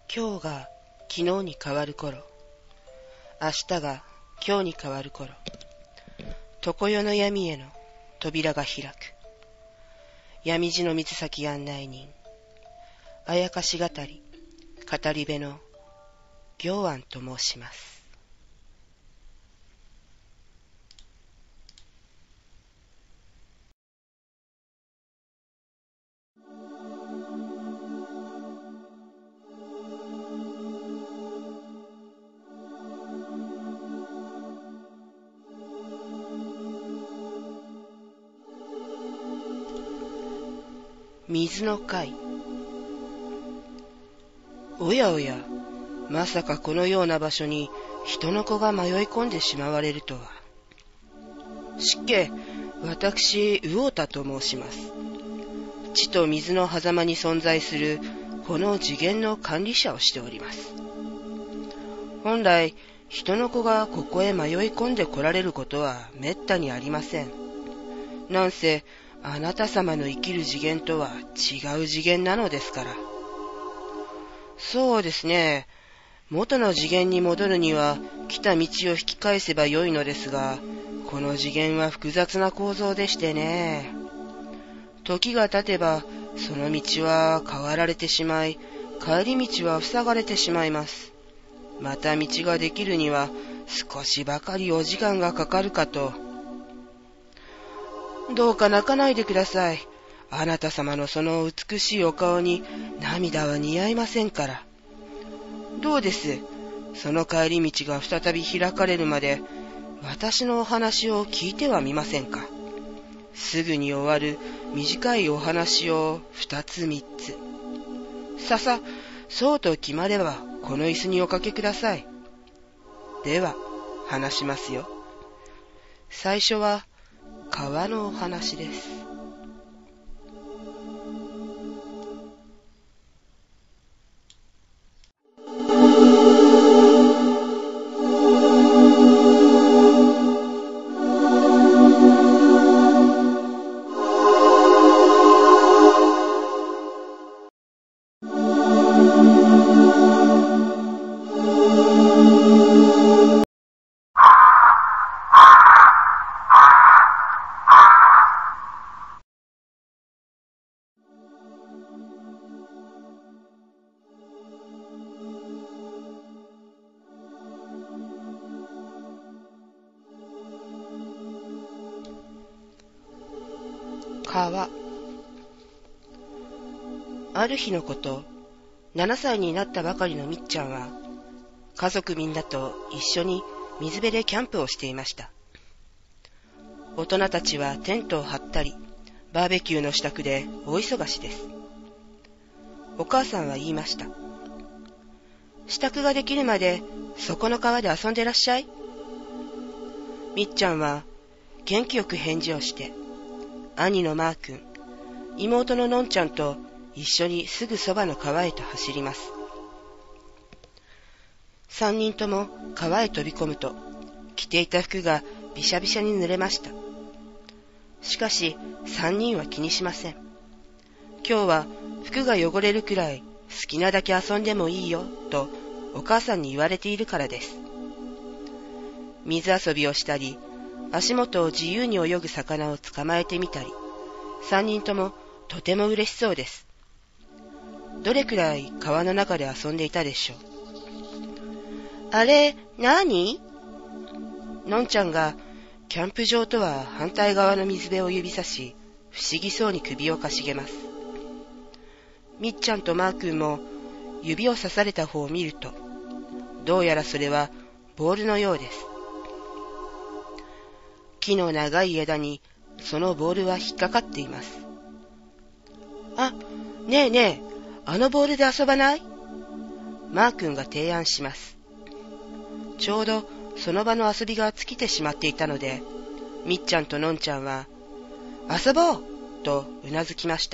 今日が昨日に変わる頃、明日が今日に変わる頃、常世の闇への扉が開く。闇路の水先案内人、あやかし語り、語り部の行庵と申します。水の会。おやおや、まさかこのような場所に人の子が迷い込んでしまわれるとは。失敬、私、魚太と申します。地と水の狭間に存在するこの次元の管理者をしております。本来、人の子がここへ迷い込んで来られることはめったにありません。なんせ、あなた様の生きる次元とは違う次元なのですから。そうですね。元の次元に戻るには来た道を引き返せばよいのですが、この次元は複雑な構造でしてね。時が経てばその道は変わられてしまい、帰り道は塞がれてしまいます。また道ができるには少しばかりお時間がかかるかと。どうか泣かないでください。あなた様のその美しいお顔に涙は似合いませんから。どうです？その帰り道が再び開かれるまで、私のお話を聞いてはみませんか？すぐに終わる短いお話を2つ3つ。そうと決まればこの椅子におかけください。では、話しますよ。最初は、川のお話です。川。ある日のこと、7歳になったばかりのみっちゃんは、家族みんなと一緒に水辺でキャンプをしていました。大人たちはテントを張ったり、バーベキューの支度で大忙しです。お母さんは言いました。支度ができるまで、そこの川で遊んでらっしゃい。みっちゃんは元気よく返事をして、兄のマー君、妹ののんちゃんと一緒にすぐそばの川へと走ります。3人とも川へ飛び込むと、着ていた服がびしゃびしゃに濡れました。しかし3人は気にしません。今日は服が汚れるくらい好きなだけ遊んでもいいよとお母さんに言われているからです。水遊びをしたり、足元を自由に泳ぐ魚を捕まえてみたり、3人ともとても嬉しそうです。どれくらい川の中で遊んでいたでしょう。あれ、なに？のんちゃんがキャンプ場とは反対側の水辺を指さし、不思議そうに首をかしげます。みっちゃんとマー君も指を刺された方を見ると、どうやらそれはボールのようです。木の長い枝にそのボールは引っかかっています。あ、ねえねえ、あのボールで遊ばない？マー君が提案します。ちょうどその場の遊びが尽きてしまっていたので、みっちゃんとのんちゃんは、遊ぼうとうなずきました。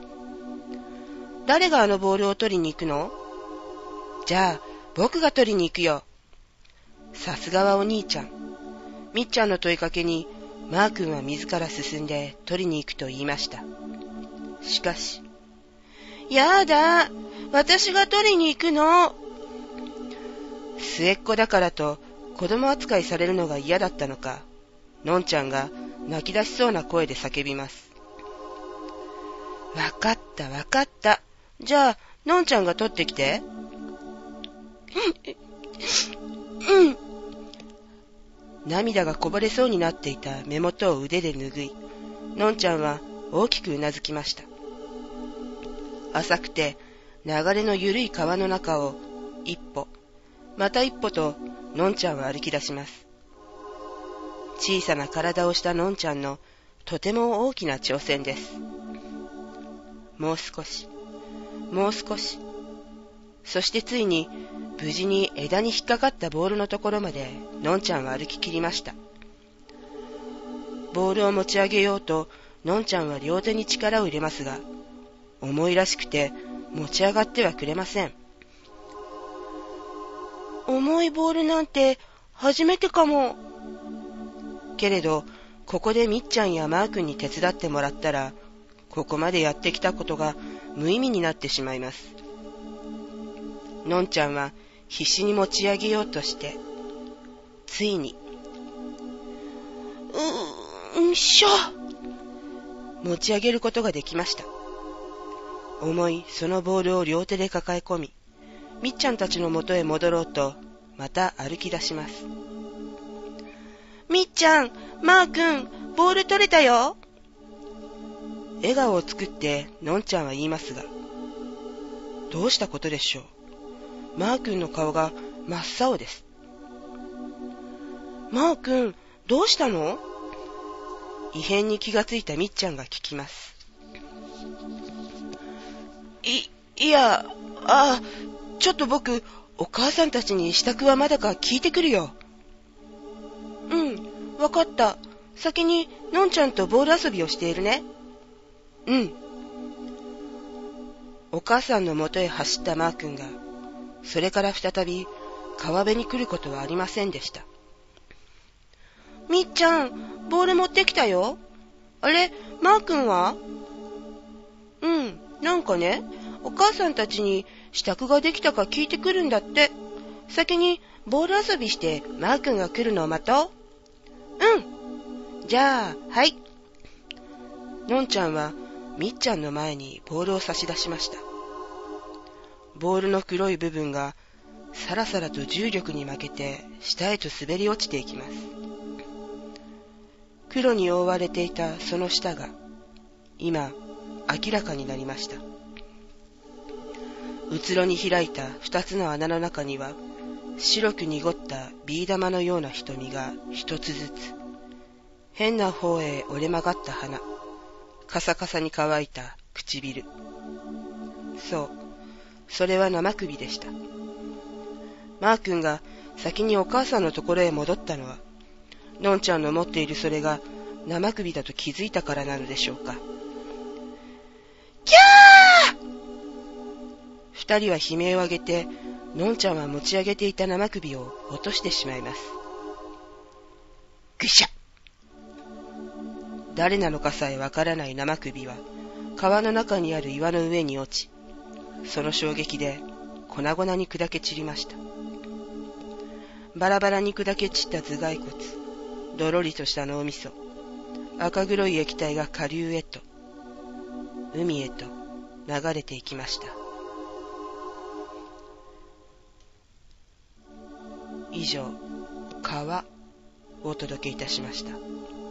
誰があのボールを取りに行くの？じゃあ、僕が取りに行くよ。さすがはお兄ちゃん。みっちゃんの問いかけに、マー君は自ら進んで取りに行くと言いました。しかし、やだ、 私が取りに行くの。末っ子だからと子供扱いされるのが嫌だったのか、のんちゃんが泣き出しそうな声で叫びます。わかったわかった。じゃあ、のんちゃんが取ってきて。うん。涙がこぼれそうになっていた目元を腕で拭い、のんちゃんは大きくうなずきました。浅くて流れのゆるい川の中を一歩、また一歩とのんちゃんは歩き出します。小さな体をしたのんちゃんのとても大きな挑戦です。もう少し、もう少し。そしてついに無事に枝に引っかかったボールのところまでのんちゃんは歩き切りました。ボールを持ち上げようとのんちゃんは両手に力を入れますが、重いらしくて持ち上がってはくれません。重いボールなんて初めてかも。けれど、ここでみっちゃんやマー君に手伝ってもらったら、ここまでやってきたことが無意味になってしまいます。のんちゃんは必死に持ち上げようとして、ついに、持ち上げることができました。重いそのボールを両手で抱え込み、みっちゃんたちのもとへ戻ろうと、また歩き出します。みっちゃん、マー君、ボール取れたよ。笑顔を作ってのんちゃんは言いますが、どうしたことでしょう。マー君の顔が真っ青です。マー君、どうしたの？異変に気がついたみっちゃんが聞きます。ちょっと僕、お母さんたちに支度はまだか聞いてくるよ。うん、わかった。先にのんちゃんとボール遊びをしているね。うん。お母さんのもとへ走ったマー君が、それから再び川辺に来ることはありませんでした。みっちゃん、ボール持ってきたよ。あれ、マー君は？うん、なんかね、お母さんたちに支度ができたか聞いてくるんだって。先にボール遊びしてマー君が来るのを待とう。うん。じゃあ、はい。のんちゃんはみっちゃんの前にボールを差し出しました。ボールの黒い部分がさらさらと重力に負けて下へと滑り落ちていきます。黒に覆われていたその下が今明らかになりました。うつろに開いた二つの穴の中には白く濁ったビー玉のような瞳が一つずつ、変な方へ折れ曲がった鼻、カサカサに乾いた唇。そう、それは生首でした。マー君が先にお母さんのところへ戻ったのは、のんちゃんの持っているそれが生首だと気づいたからなのでしょうか。キャー！二人は悲鳴を上げて、のんちゃんは持ち上げていた生首を落としてしまいます。ぐしゃ！誰なのかさえわからない生首は川の中にある岩の上に落ち、その衝撃で粉々に砕け散りました。バラバラに砕け散った頭蓋骨、どろりとした脳みそ、赤黒い液体が下流へと、海へと流れていきました。以上、川をお届けいたしました。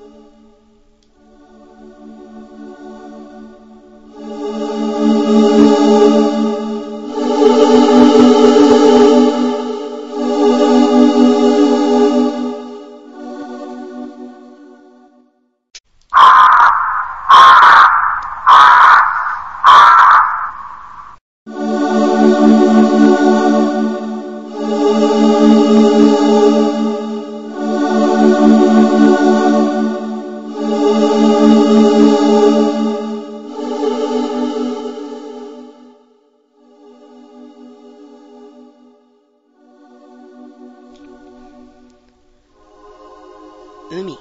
海。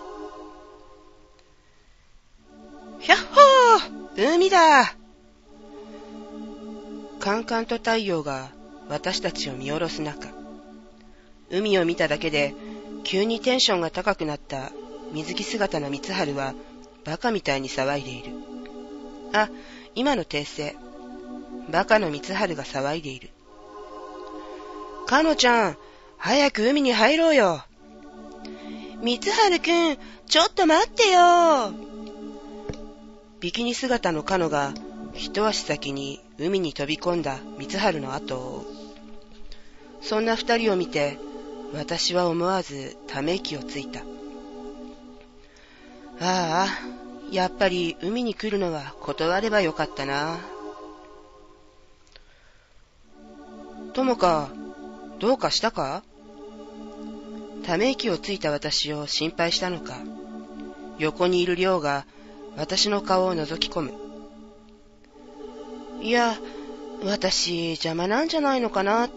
ひゃっほー！海だ！ カンカンと太陽が私たちを見下ろす中、海を見ただけで急にテンションが高くなった水着姿の光晴はバカみたいに騒いでいる。あ、今の訂正。バカの光晴が騒いでいる。かのちゃん、早く海に入ろうよ。光晴くん、ちょっと待ってよ。ビキニ姿のかのが一足先に海に飛び込んだ光晴の後を追う。そんな二人を見て、私は思わずため息をついた。ああ、やっぱり海に来るのは断ればよかったな。友か、どうかしたか？ため息をついた私を心配したのか、横にいる亮が私の顔を覗き込む。いや、私邪魔なんじゃないのかなって。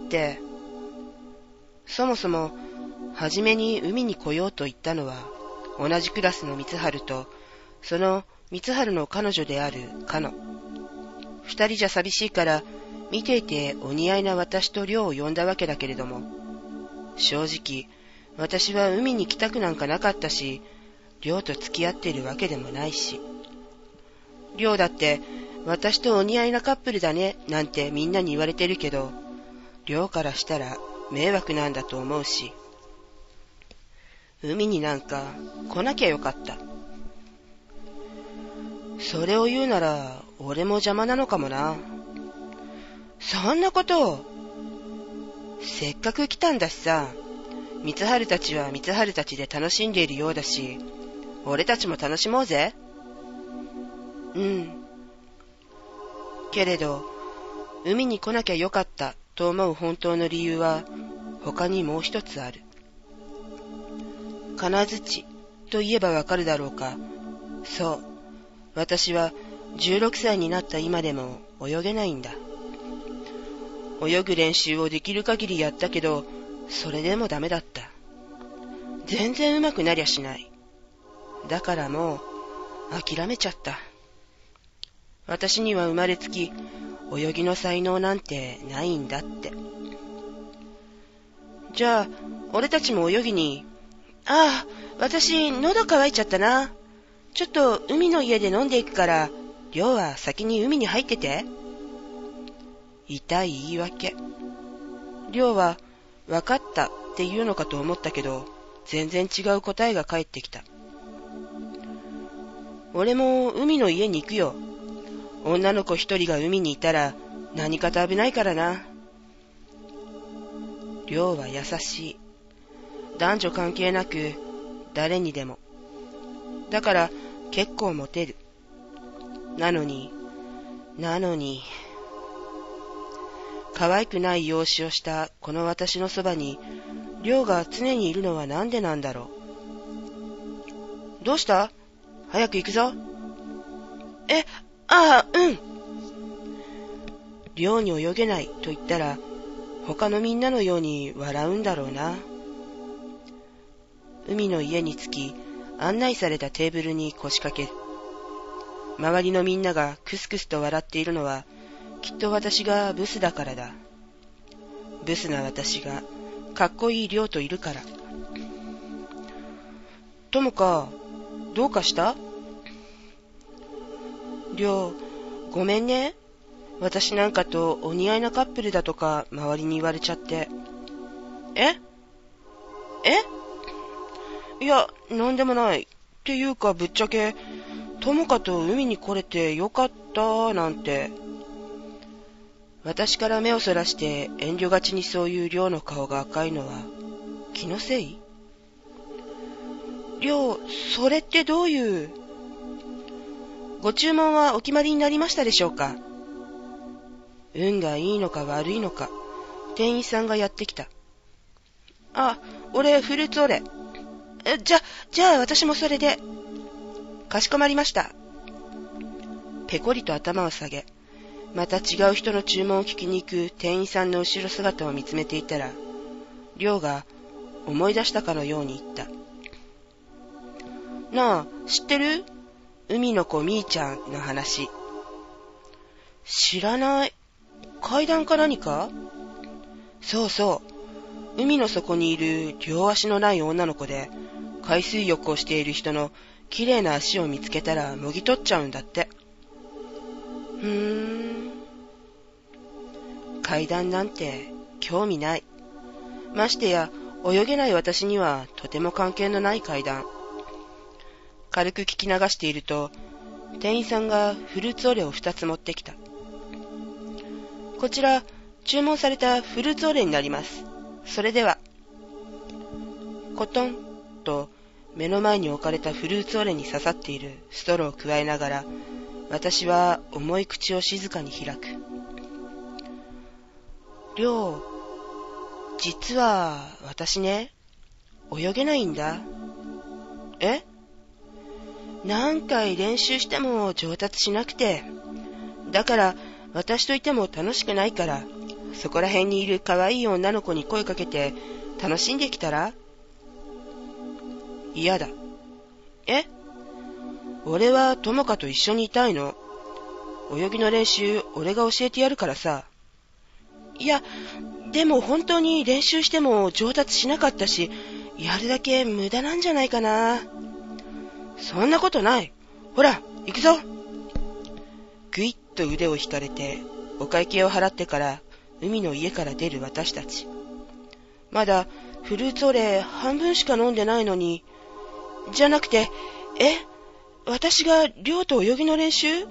そもそも、はじめに海に来ようと言ったのは、同じクラスの光晴と、その光晴の彼女であるかの。二人じゃ寂しいから、見ていてお似合いな私と亮を呼んだわけだけれども、正直、私は海に来たくなんかなかったし、亮と付き合っているわけでもないし。亮だって、私とお似合いなカップルだね、なんてみんなに言われてるけど、亮からしたら迷惑なんだと思うし。海になんか来なきゃよかった。それを言うなら、俺も邪魔なのかもな。そんなことを。せっかく来たんだしさ、光晴たちは光晴たちで楽しんでいるようだし、俺たちも楽しもうぜ。うん。けれど、海に来なきゃよかったと思う本当の理由は、他にもう一つある。金槌と言えばわかるだろうか。そう。私は16歳になった今でも泳げないんだ。泳ぐ練習をできる限りやったけど、それでもダメだった。全然上手くなりゃしない。だからもう諦めちゃった。私には生まれつき泳ぎの才能なんてないんだって。じゃあ、俺たちも泳ぎに。ああ、私喉乾いちゃったな。ちょっと海の家で飲んでいくから、亮は先に海に入ってて。痛い言い訳。亮は分かったって言うのかと思ったけど、全然違う答えが返ってきた。俺も海の家に行くよ。女の子一人が海にいたら何かと危ないからな。亮は優しい。男女関係なく誰にでも。だから結構モテる。なのに、可愛くない容姿をしたこの私のそばに、亮が常にいるのはなんでなんだろう。どうした？早く行くぞ。うん。亮に泳げないと言ったら、他のみんなのように笑うんだろうな。海の家に着き、案内されたテーブルに腰掛ける。周りのみんながクスクスと笑っているのは、きっと私がブスだからだ。ブスな私がかっこいい亮といるから。友か、どうかした？亮、ごめんね。私なんかとお似合いなカップルだとか周りに言われちゃって。いや、なんでもない。っていうかぶっちゃけ、友かと海に来れてよかったなんて。私から目をそらして遠慮がちにそういう亮の顔が赤いのは気のせい？亮、それってどういう？ご注文はお決まりになりましたでしょうか？運がいいのか悪いのか、店員さんがやってきた。あ、俺フルーツオレ。じゃあ私もそれで。かしこまりました。ペコリと頭を下げ、また違う人の注文を聞きに行く店員さんの後ろ姿を見つめていたら、亮が思い出したかのように言った。なあ、知ってる？海の子みーちゃんの話。知らない。 階段か何か？そうそう。海の底にいる両足のない女の子で、海水浴をしている人の綺麗な足を見つけたらもぎ取っちゃうんだって。階段なんて興味ない。ましてや泳げない私にはとても関係のない階段。軽く聞き流していると、店員さんがフルーツオレを2つ持ってきた。こちら、注文されたフルーツオレになります。それでは。コトンと目の前に置かれたフルーツオレに刺さっているストローを加えながら、私は重い口を静かに開く。りょう、実は私ね、泳げないんだ。え？何回練習しても上達しなくて。だから私といても楽しくないから、そこら辺にいる可愛い女の子に声かけて楽しんできたら？嫌だ。え？俺は友香と一緒にいたいの。泳ぎの練習俺が教えてやるからさ。いや、でも本当に練習しても上達しなかったし、やるだけ無駄なんじゃないかな。そんなことない。ほら、行くぞ。ぐいっと腕を引かれて、お会計を払ってから海の家から出る私たち。まだフルーツオレ半分しか飲んでないのに。じゃなくて、私が亮と泳ぎの練習？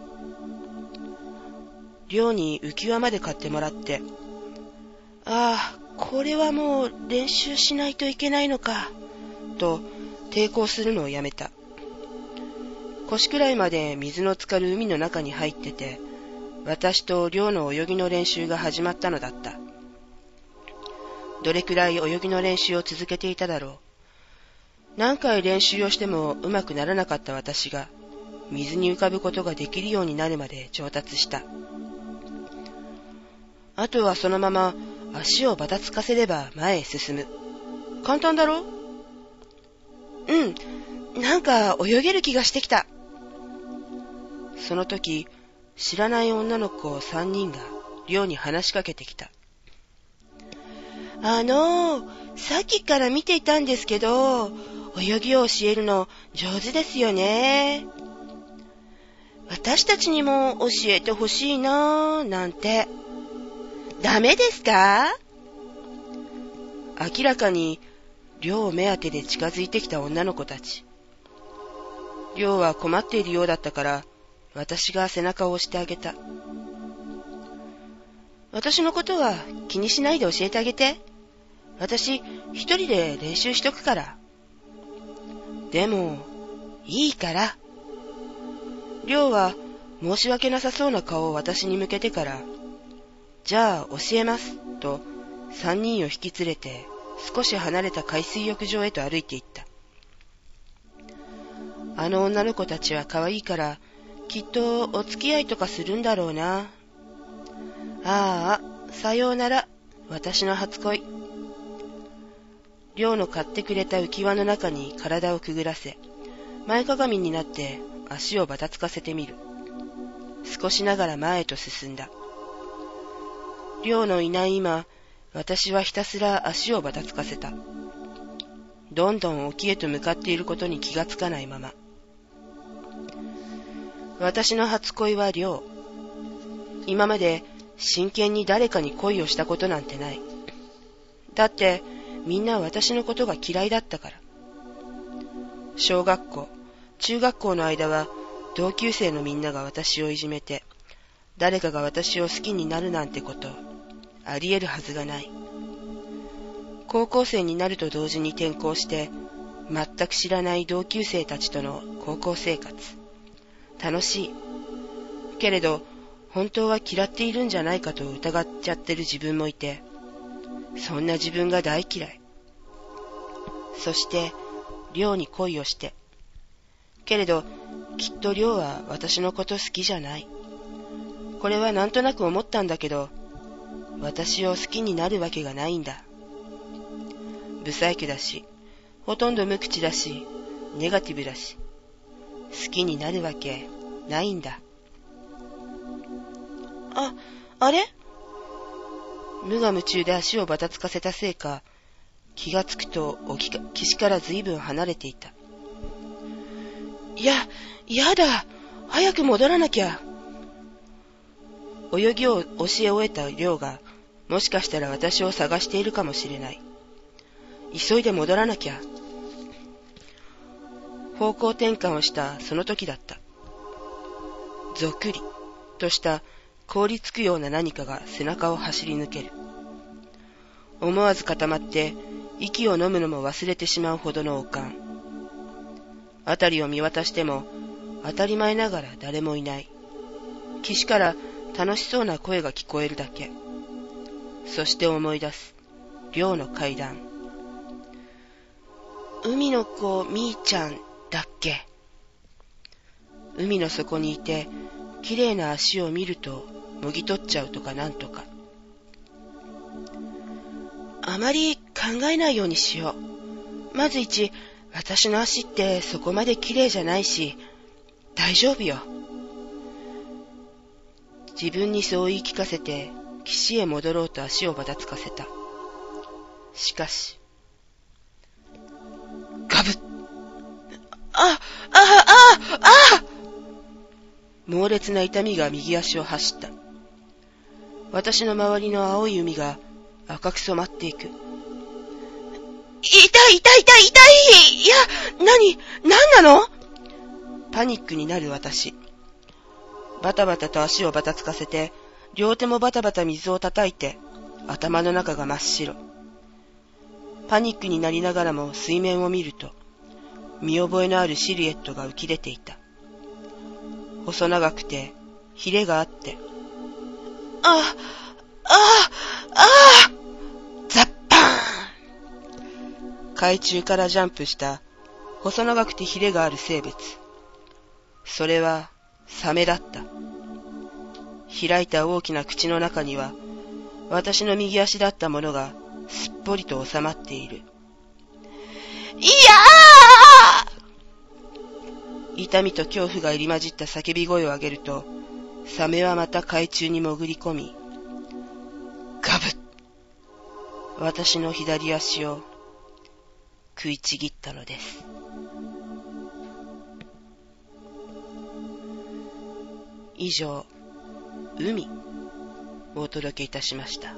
亮に浮き輪まで買ってもらって、ああ、これはもう練習しないといけないのか、と抵抗するのをやめた。腰くらいまで水の浸かる海の中に入ってて、私と亮の泳ぎの練習が始まったのだった。どれくらい泳ぎの練習を続けていただろう。何回練習をしてもうまくならなかった私が、水に浮かぶことができるようになるまで上達した。あとはそのまま足をばたつかせれば前へ進む。簡単だろ？なんか泳げる気がしてきた。その時、知らない女の子3人が亮に話しかけてきた。さっきから見ていたんですけど、泳ぎを教えるの上手ですよね。私たちにも教えてほしいなぁ、なんて。ダメですか？明らかに亮目当てで近づいてきた女の子たち。亮は困っているようだったから、私が背中を押してあげた。私のことは気にしないで教えてあげて。私一人で練習しとくから。でも、いいから。亮は申し訳なさそうな顔を私に向けてから、じゃあ教えますと3人を引き連れて少し離れた海水浴場へと歩いていった。あの女の子たちは可愛いからきっとお付き合いとかするんだろうな。ああ、さようなら、私の初恋。亮の買ってくれた浮き輪の中に体をくぐらせ、前かがみになって足をばたつかせてみる。少しながら前へと進んだ。亮のいない今、私はひたすら足をばたつかせた。どんどん沖へと向かっていることに気がつかないまま。私の初恋は亮。今まで真剣に誰かに恋をしたことなんてない。だってみんな私のことが嫌いだったから。小学校、中学校の間は同級生のみんなが私をいじめて、誰かが私を好きになるなんてことあり得るはずがない。高校生になると同時に転校して、全く知らない同級生たちとの高校生活。楽しい。けれど、本当は嫌っているんじゃないかと疑っちゃってる自分もいて、そんな自分が大嫌い。そして、亮に恋をして。けれど、きっと亮は私のこと好きじゃない。これはなんとなく思ったんだけど、私を好きになるわけがないんだ。不細工だし、ほとんど無口だし、ネガティブだし、好きになるわけないんだ。あれ？ 無我夢中で足をばたつかせたせいか、気がつくと岸からずいぶん離れていた。やだ。早く戻らなきゃ。泳ぎを教え終えた亮が、もしかしたら私を探しているかもしれない。急いで戻らなきゃ。方向転換をしたその時だった。ぞくりとした凍りつくような何かが背中を走り抜ける。思わず固まって息を飲むのも忘れてしまうほどの悪寒。あたりを見渡しても当たり前ながら誰もいない。岸から楽しそうな声が聞こえるだけ。そして思い出す亮の階段。海の子みーちゃんだっけ。海の底にいてきれいな足を見るともぎ取っちゃうとかなんとか。あまり考えないようにしよう。まず一、私の足ってそこまできれいじゃないし、大丈夫よ。自分にそう言い聞かせて、岸へ戻ろうと足をばたつかせた。しかし、ガブッ。猛烈な痛みが右足を走った。私の周りの青い海が赤く染まっていく。痛い。いや、何なの？パニックになる私。バタバタと足をばたつかせて、両手もバタバタ水を叩いて、頭の中が真っ白。パニックになりながらも水面を見ると、見覚えのあるシルエットが浮き出ていた。細長くて、ヒレがあって、ザッパーン！海中からジャンプした細長くてヒレがある生物。それはサメだった。開いた大きな口の中には私の右足だったものがすっぽりと収まっている。いやー！痛みと恐怖が入り混じった叫び声を上げると、サメはまた海中に潜り込み、ガブッ！私の左足を食いちぎったのです。以上、海をお届けいたしました。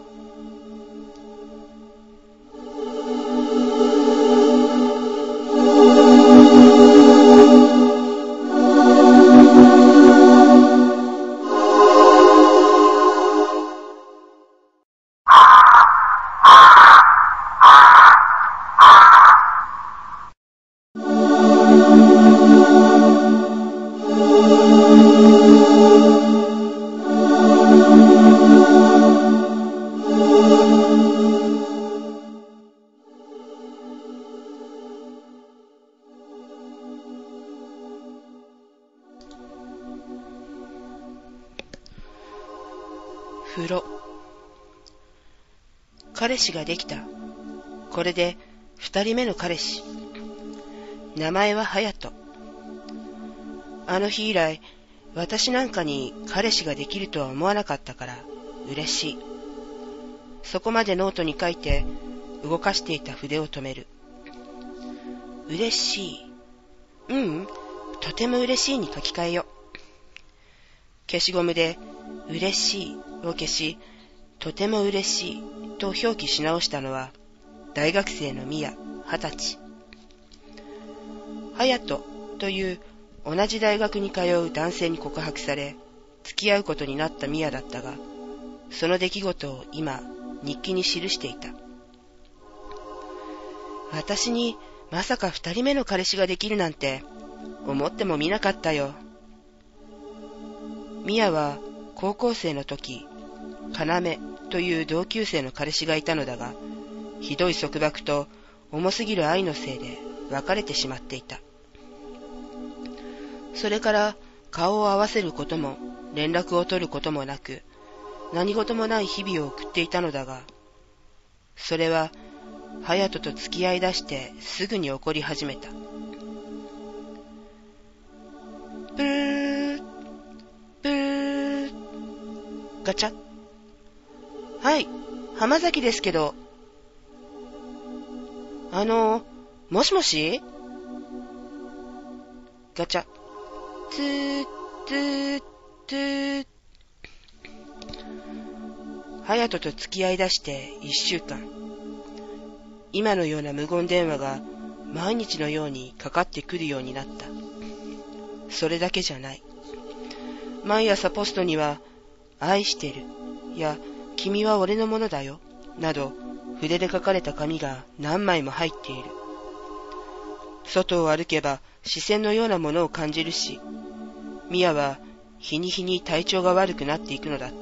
風呂。彼氏ができた。これで二人目の彼氏。名前は隼人。あの日以来、私なんかに彼氏ができるとは思わなかったから嬉しい。そこまでノートに書いて動かしていた筆を止める。嬉しい。とても嬉しいに書き換えよ。消しゴムで嬉しいを消し、とても嬉しいと表記し直したのは大学生のミヤ、20歳。隼人という同じ大学に通う男性に告白され、付き合うことになったミヤだったが、その出来事を今、日記に記していた。私にまさか二人目の彼氏ができるなんて、思ってもみなかったよ。ミヤは高校生の時、要という同級生の彼氏がいたのだが、ひどい束縛と重すぎる愛のせいで別れてしまっていた。それから顔を合わせることも連絡を取ることもなく、何事もない日々を送っていたのだが、それは隼人と付き合い出してすぐに起こり始めた。ブーブーガチャ。はい、 浜崎ですけど。もしもし？ガチャ。ツー、ツー、ツー。隼人と付き合い出して1週間。今のような無言電話が毎日のようにかかってくるようになった。それだけじゃない。毎朝ポストには、愛してる、や、君は俺のものだよ、など、筆で書かれた紙が何枚も入っている。外を歩けば視線のようなものを感じるし、ミヤは日に日に体調が悪くなっていくのだった。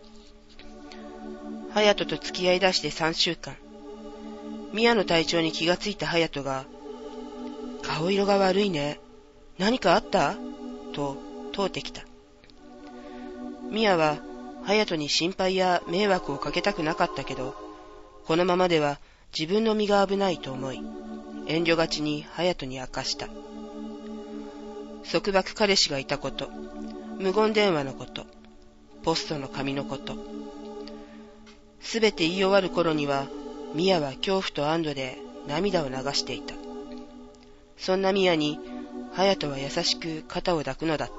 隼人と付き合い出して3週間。ミヤの体調に気がついた隼人が、顔色が悪いね。何かあった？と問うてきた。ミヤは隼人に心配や迷惑をかけたくなかったけど、このままでは自分の身が危ないと思い、遠慮がちに隼人に明かした。束縛彼氏がいたこと、無言電話のこと、ポストの紙のこと。すべて言い終わる頃には、ミヤは恐怖と安堵で涙を流していた。そんなミヤに、隼人は優しく肩を抱くのだった。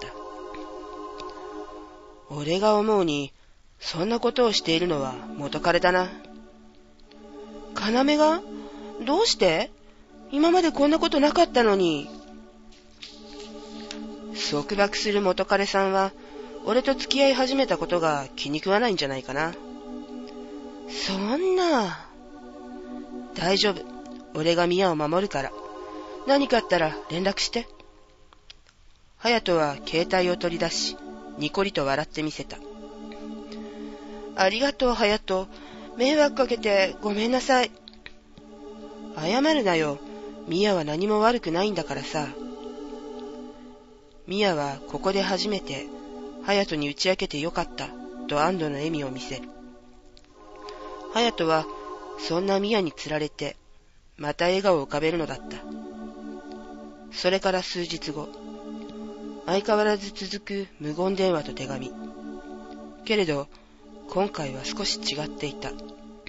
俺が思うに、そんなことをしているのは元彼だな。要が？どうして？今までこんなことなかったのに。束縛する元彼さんは、俺と付き合い始めたことが気に食わないんじゃないかな。そんな。大丈夫。俺がミヤを守るから。何かあったら連絡して。隼人は携帯を取り出し、ニコリと笑ってみせた。ありがとう、隼人。迷惑かけてごめんなさい。謝るなよ。ミヤは何も悪くないんだからさ。ミヤはここで初めて、隼人に打ち明けてよかったと安堵の笑みを見せる。隼人はそんなミヤにつられて、また笑顔を浮かべるのだった。それから数日後、相変わらず続く無言電話と手紙。けれど、今回は少し違っていた。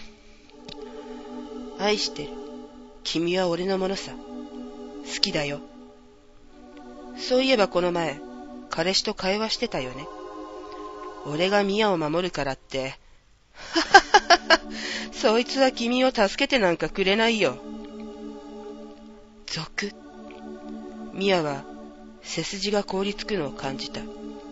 愛してる。君は俺のものさ。好きだよ。そういえばこの前、彼氏と会話してたよね。俺がミヤを守るからって、そいつは君を助けてなんかくれないよ。族。ミヤは背筋が凍りつくのを感じた。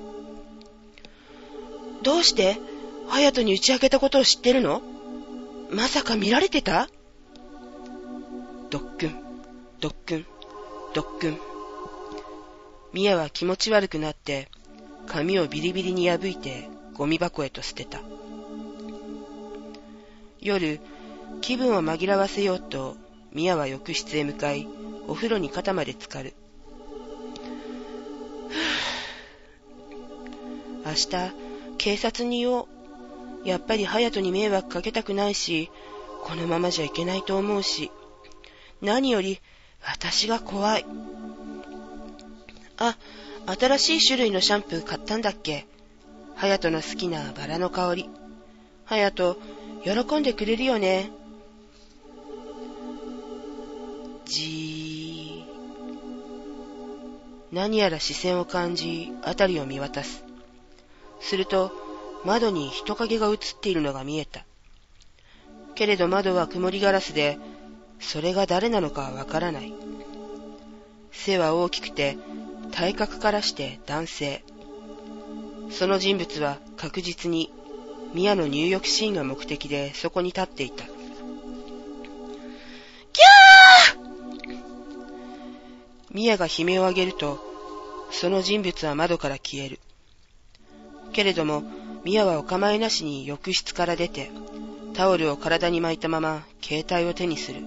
どうして隼人に打ち明けたことを知ってるの？まさか見られてた？ドックン、ドックン、ドックン。ミヤは気持ち悪くなって、髪をビリビリに破いてゴミ箱へと捨てた。夜、気分を紛らわせようと、ミヤは浴室へ向かい、お風呂に肩まで浸かる。明日、警察に言おう。やっぱり隼人に迷惑かけたくないし、このままじゃいけないと思うし、何より私が怖い。あ、新しい種類のシャンプー買ったんだっけ？隼人の好きなバラの香り。隼人、喜んでくれるよね。じー。何やら視線を感じ、あたりを見渡す。すると、窓に人影が映っているのが見えた。けれど窓は曇りガラスで、それが誰なのかはわからない。背は大きくて、体格からして男性。その人物は確実に、ミヤの入浴シーンが目的でそこに立っていた。キャー！ミヤが悲鳴を上げると、その人物は窓から消える。けれども、ミヤはお構いなしに浴室から出て、タオルを体に巻いたまま携帯を手にする。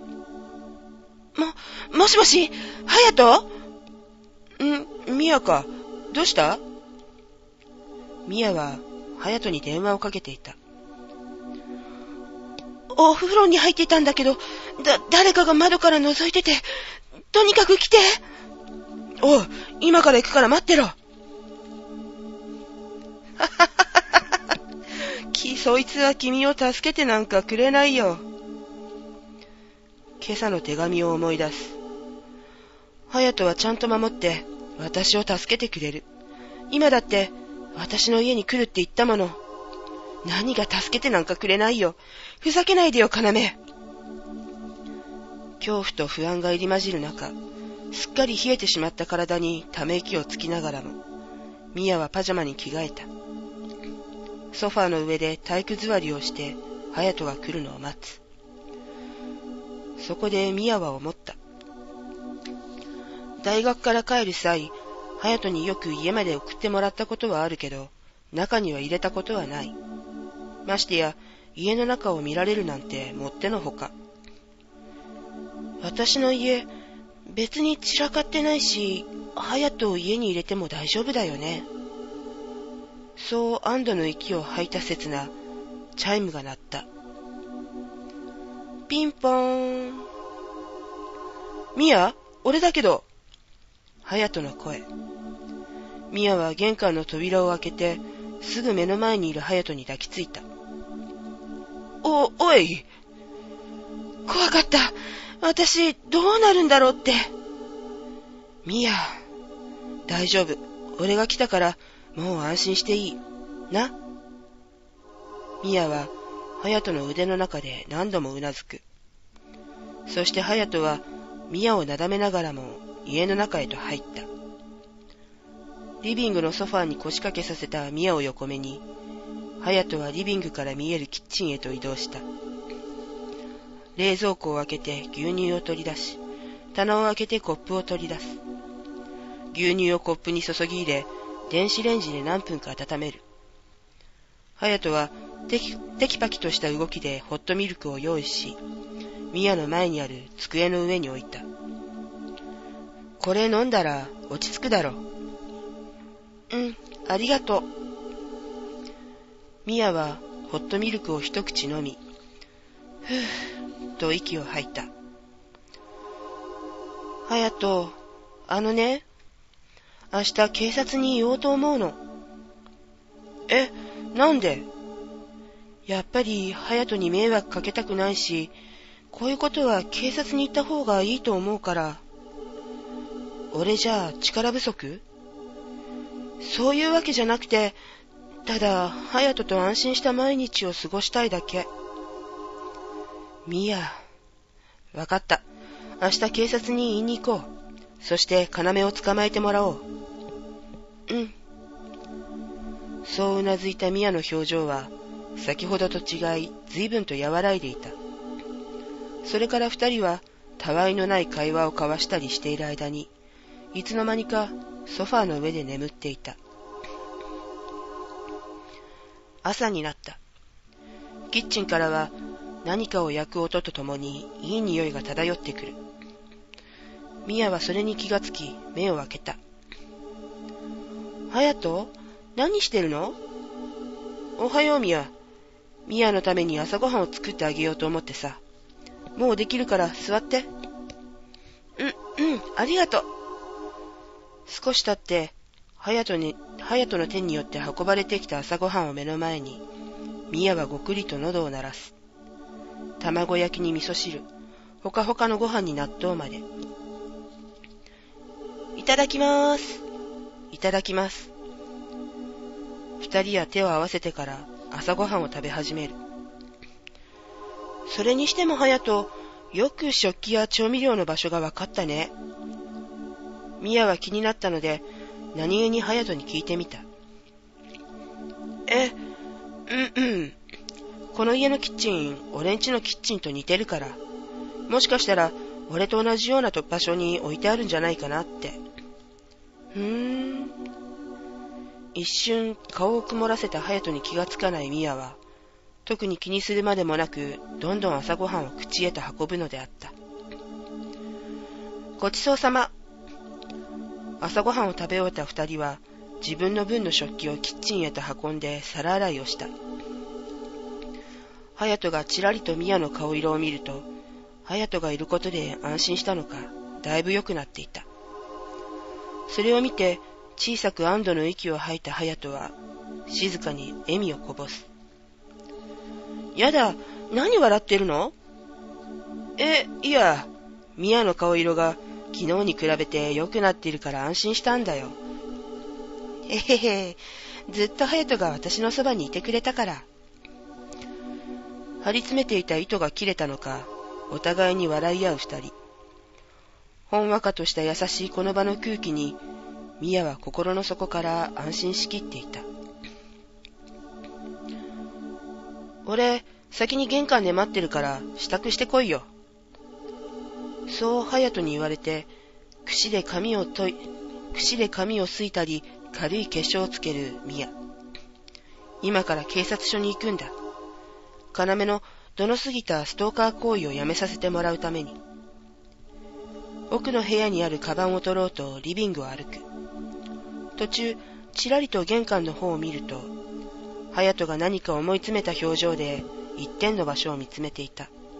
もしもし、隼人？ミヤか。どうした？ミヤは隼人に電話をかけていた。お風呂に入っていたんだけど、誰かが窓から覗いてて、とにかく来て。おう、今から行くから待ってろ。 そいつは君を助けてなんかくれないよ。今朝の手紙を思い出す。隼人はちゃんと守って私を助けてくれる。今だって私の家に来るって言ったもの。何が助けてなんかくれないよ。ふざけないでよ、要。恐怖と不安が入り混じる中、すっかり冷えてしまった体にため息をつきながらも、ミヤはパジャマに着替えた。ソファーの上で体育座りをして、隼人が来るのを待つ。そこでミヤは思った。大学から帰る際、隼人によく家まで送ってもらったことはあるけど、中には入れたことはない。ましてや、家の中を見られるなんてもってのほか。私の家、別に散らかってないし、隼人を家に入れても大丈夫だよね。そう安堵の息を吐いた刹那、チャイムが鳴った。ピンポーン。ミヤ、俺だけど。隼人の声。ミヤは玄関の扉を開けて、すぐ目の前にいる隼人に抱きついた。おい。怖かった。私、どうなるんだろうって。ミヤ、大丈夫。俺が来たから、もう安心していい。な。ミヤは、隼人の腕の中で何度もうなずく。そして隼人は、ミヤをなだめながらも、家の中へと入った。リビングのソファーに腰掛けさせたミヤを横目に、隼人はリビングから見えるキッチンへと移動した。冷蔵庫を開けて牛乳を取り出し、棚を開けてコップを取り出す。牛乳をコップに注ぎ入れ、電子レンジで何分か温める。隼人はテキパキとした動きでホットミルクを用意し、ミヤの前にある机の上に置いた。これ飲んだら落ち着くだろう。ありがとう。ミヤはホットミルクを一口飲み、ふぅと息を吐いた。隼人、明日警察に言おうと思うの。なんで？やっぱり隼人に迷惑かけたくないし、こういうことは警察に行った方がいいと思うから。俺じゃあ力不足？そういうわけじゃなくて、ただ隼人と安心した毎日を過ごしたいだけ。ミヤ、わかった。明日警察に言いに行こう。そして要を捕まえてもらおう。そううなずいたミヤの表情は、先ほどと違い随分と和らいでいた。それから二人は、たわいのない会話を交わしたりしている間に、いつの間にかソファーの上で眠っていた。朝になった。キッチンからは何かを焼く音とともにいい匂いが漂ってくる。ミヤはそれに気がつき目を開けた。隼人、何してるの？おはようミヤ。ミヤのために朝ごはんを作ってあげようと思ってさ。もうできるから座って。ありがとう。少し経って、隼人の手によって運ばれてきた朝ごはんを目の前に、ミヤはごくりと喉を鳴らす。卵焼きに味噌汁、ほかほかのご飯に納豆まで。いただきまーす。いただきます。二人は手を合わせてから朝ごはんを食べ始める。それにしても隼人、よく食器や調味料の場所が分かったね。ミヤは気になったので、何気に隼人に聞いてみた。この家のキッチン、俺んちのキッチンと似てるから、もしかしたら俺と同じような場所に置いてあるんじゃないかなって。一瞬顔を曇らせた隼人に気がつかないミヤは、特に気にするまでもなく、どんどん朝ごはんを口へと運ぶのであった。ごちそうさま。朝ごはんを食べ終えた二人は、自分の分の食器をキッチンへと運んで皿洗いをした。隼人がちらりとミヤの顔色を見ると、隼人がいることで安心したのか、だいぶ良くなっていた。それを見て、小さく安堵の息を吐いた隼人は、静かに笑みをこぼす。 やだ、何笑ってるの？いや、ミヤの顔色が昨日に比べて良くなっているから安心したんだよ。ずっと隼人が私のそばにいてくれたから。張り詰めていた糸が切れたのか、お互いに笑い合う二人。ほんわかとした優しいこの場の空気に、ミヤは心の底から安心しきっていた。俺、先に玄関で待ってるから支度してこいよ。そう隼人に言われて、櫛で髪をすいたり、軽い化粧をつけるミヤ。今から警察署に行くんだ。要の度の過ぎたストーカー行為をやめさせてもらうために。奥の部屋にあるカバンを取ろうとリビングを歩く。途中、ちらりと玄関の方を見ると、隼人が何か思い詰めた表情で一点の場所を見つめていた。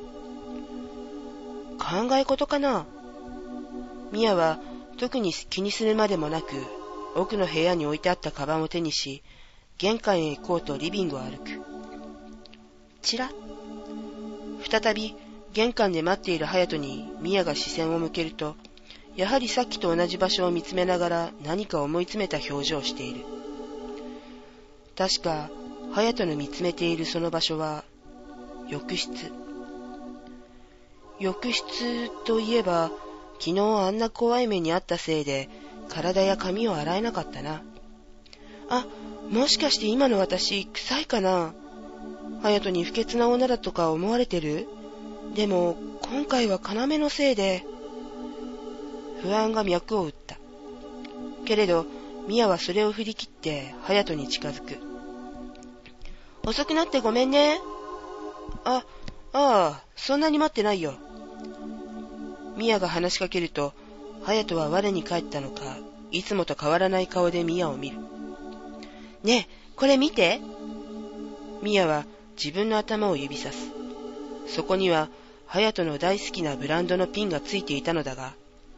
考え事かな？ミヤは特に気にするまでもなく、奥の部屋に置いてあったカバンを手にし、玄関へ行こうとリビングを歩く。ちらっ。再び玄関で待っている隼人にミヤが視線を向けると、やはりさっきと同じ場所を見つめながら何か思い詰めた表情をしている。確か、隼人の見つめているその場所は、浴室。浴室といえば、昨日あんな怖い目にあったせいで、体や髪を洗えなかったな。もしかして今の私、臭いかな？隼人に不潔な女だとか思われてる？でも、今回は要のせいで、不安が脈を打った。けれど、ミヤはそれを振り切って隼人に近づく。遅くなってごめんね。そんなに待ってないよ。ミヤが話しかけると、隼人は我に返ったのか、いつもと変わらない顔でミヤを見る。ねえ、これ見て。ミヤは自分の頭を指さす。そこには、隼人の大好きなブランドのピンがついていたのだが、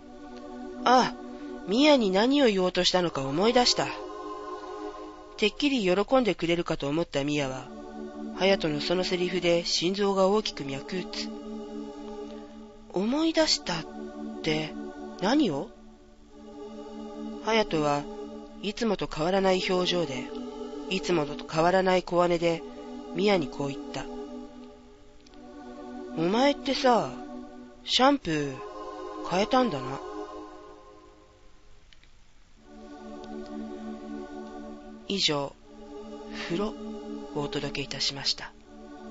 ミヤに何を言おうとしたのか思い出した。てっきり喜んでくれるかと思ったミヤは、隼人のそのセリフで心臓が大きく脈打つ。思い出したって何を？隼人はいつもと変わらない表情で、いつもと変わらない小姉で、ミヤにこう言った。お前ってさ、シャンプー変えたんだな。以上、風呂をお届けいたしました。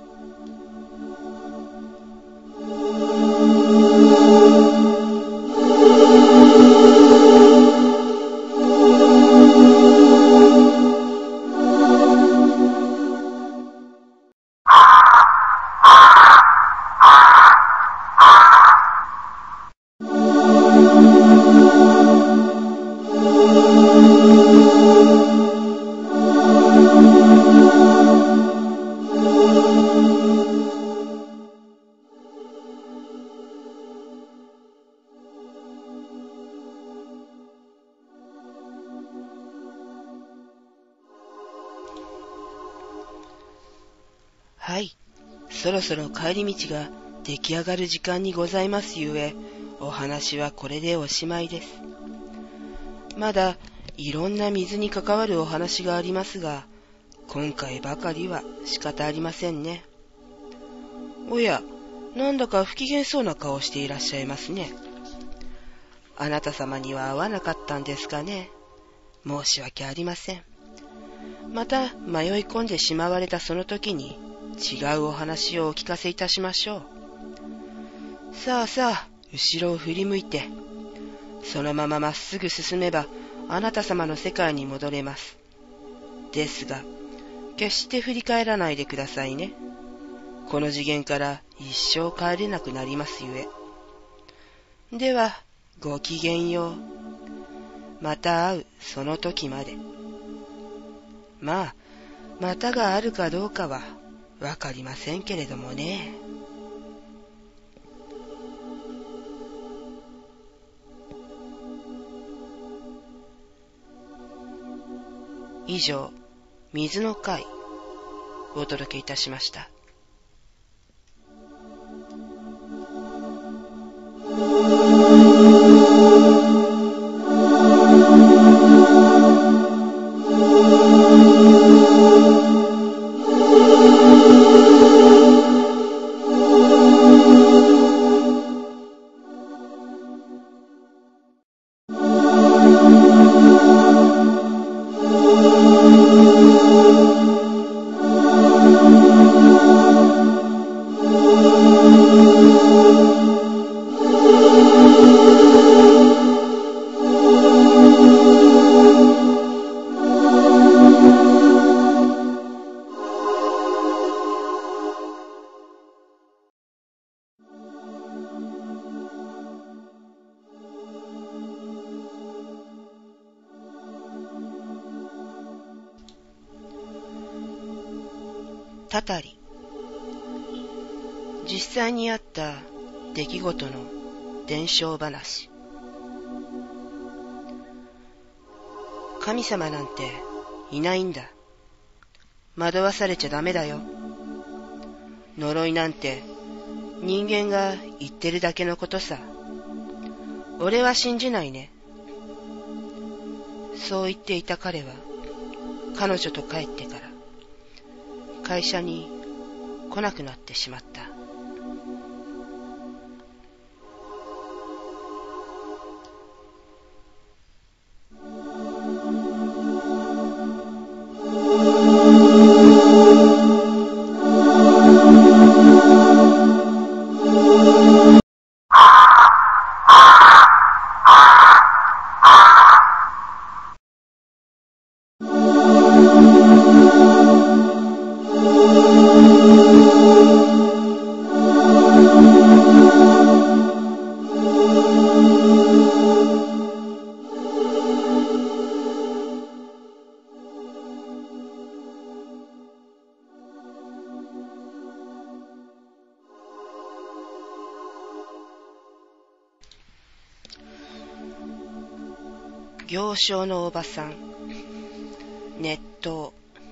はい、そろそろ帰り道が出来上がる時間にございますゆえ、お話はこれでおしまいです。まだいろんな水に関わるお話がありますが、今回ばかりは仕方ありませんね。おや、なんだか不機嫌そうな顔をしていらっしゃいますね。あなた様には会わなかったんですかね。申し訳ありません。また迷い込んでしまわれたその時に違うお話をお聞かせいたしましょう。さあさあ、後ろを振り向いて、そのまままっすぐ進めばあなた様の世界に戻れます。ですが、決して振り返らないでくださいね。この次元から一生帰れなくなりますゆえ。では、ごきげんよう。また会うその時まで。またがあるかどうかはわかりませんけれどもね。以上、水の会をお届けいたしました。 たたり。実際にあった出来事の伝承話。神様なんていないんだ。惑わされちゃダメだよ。呪いなんて人間が言ってるだけのことさ。俺は信じないね。そう言っていた彼は、彼女と帰ってから、会社に来なくなってしまった。行商のおばさん、熱湯。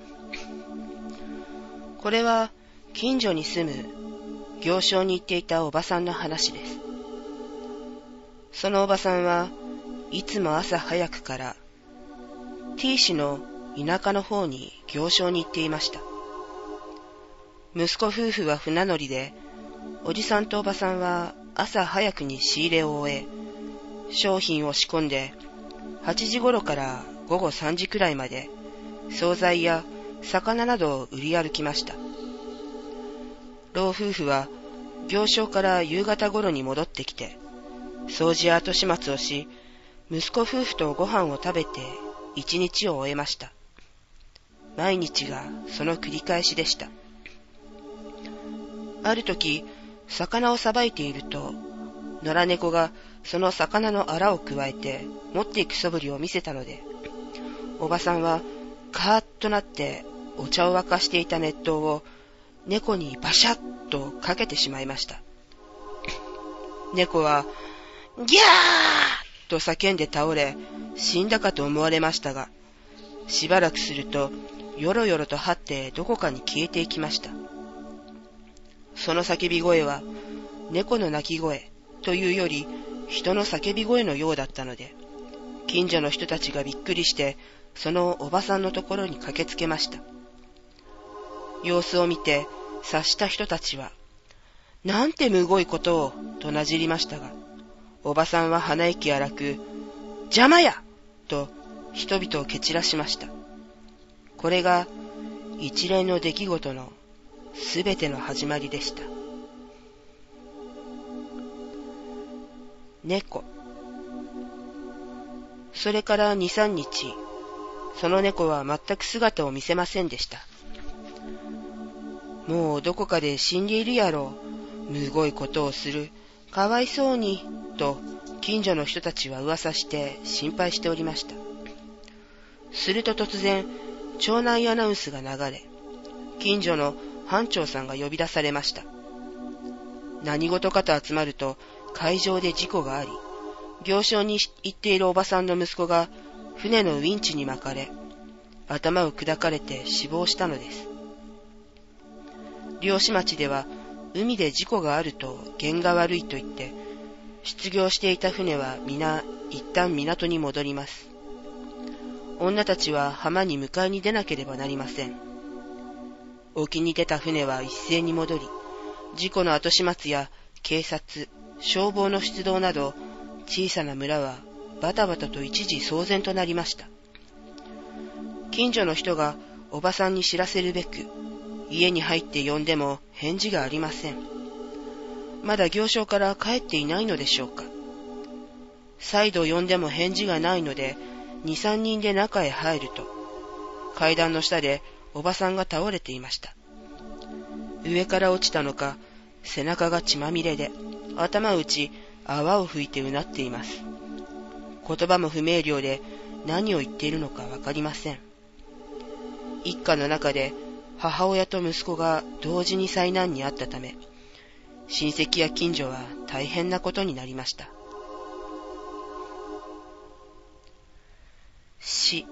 これは近所に住む行商に行っていたおばさんの話です。そのおばさんはいつも朝早くから T 市の田舎の方に行商に行っていました。息子夫婦は船乗りで、おじさんとおばさんは朝早くに仕入れを終え、商品を仕込んで8時頃から午後3時くらいまで惣菜や魚などを売り歩きました。老夫婦は行商から夕方頃に戻ってきて、掃除や後始末をし、息子夫婦とご飯を食べて一日を終えました。毎日がその繰り返しでした。ある時、魚をさばいていると、野良猫がその魚のアラをくわえて持っていく素振りを見せたので、おばさんはカーッとなってお茶を沸かしていた熱湯を猫にバシャッとかけてしまいました。猫はギャーと叫んで倒れ、死んだかと思われましたが、しばらくするとよろよろと這ってどこかに消えていきました。その叫び声は猫の鳴き声というより人の叫び声のようだったので、近所の人たちがびっくりしてそのおばさんのところに駆けつけました。様子を見て察した人たちは、なんてむごいことをとなじりましたが、おばさんは鼻息荒く、邪魔やと人々を蹴散らしました。これが一連の出来事のすべての始まりでした。猫。それから2、3日、その猫は全く姿を見せませんでした。もうどこかで死んでいるやろう、むごいことをする、かわいそうに、と近所の人たちは噂して心配しておりました。すると突然、町内アナウンスが流れ、近所の班長さんが呼び出されました。何事かと集まると、海上で事故があり、行商に行っているおばさんの息子が船のウィンチに巻かれ、頭を砕かれて死亡したのです。漁師町では海で事故があると験が悪いと言って、出漁していた船は皆一旦港に戻ります。女たちは浜に迎えに出なければなりません。沖に出た船は一斉に戻り、事故の後始末や警察、消防の出動など、小さな村はバタバタと一時騒然となりました。近所の人がおばさんに知らせるべく、家に入って呼んでも返事がありません。まだ行商から帰っていないのでしょうか。再度呼んでも返事がないので、2、3人で中へ入ると、階段の下でおばさんが倒れていました。上から落ちたのか、背中が血まみれで、頭打ち泡を吹いてうなっています。言葉も不明瞭で何を言っているのかわかりません。一家の中で母親と息子が同時に災難に遭ったため、親戚や近所は大変なことになりました。死。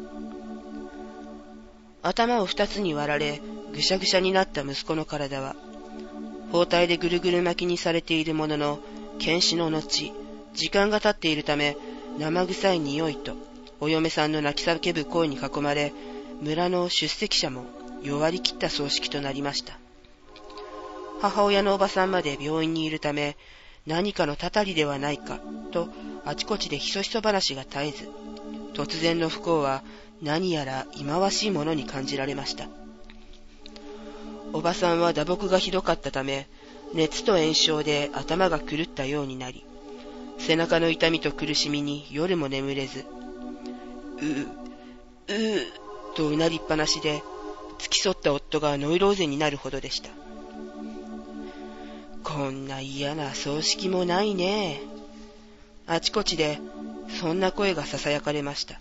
頭を二つに割られ、ぐしゃぐしゃになった息子の体は、包帯でぐるぐる巻きにされているものの、検視の後、時間が経っているため、生臭い匂いと、お嫁さんの泣き叫ぶ声に囲まれ、村の出席者も弱りきった葬式となりました。母親のおばさんまで病院にいるため、何かのたたりではないか、とあちこちでひそひそ話が絶えず、突然の不幸は何やら忌まわしいものに感じられました。おばさんは打撲がひどかったため、熱と炎症で頭が狂ったようになり、背中の痛みと苦しみに夜も眠れず、とうなりっぱなしで、付き添った夫がノイローゼになるほどでした。こんな嫌な葬式もないね。あちこちでそんな声が囁かれました。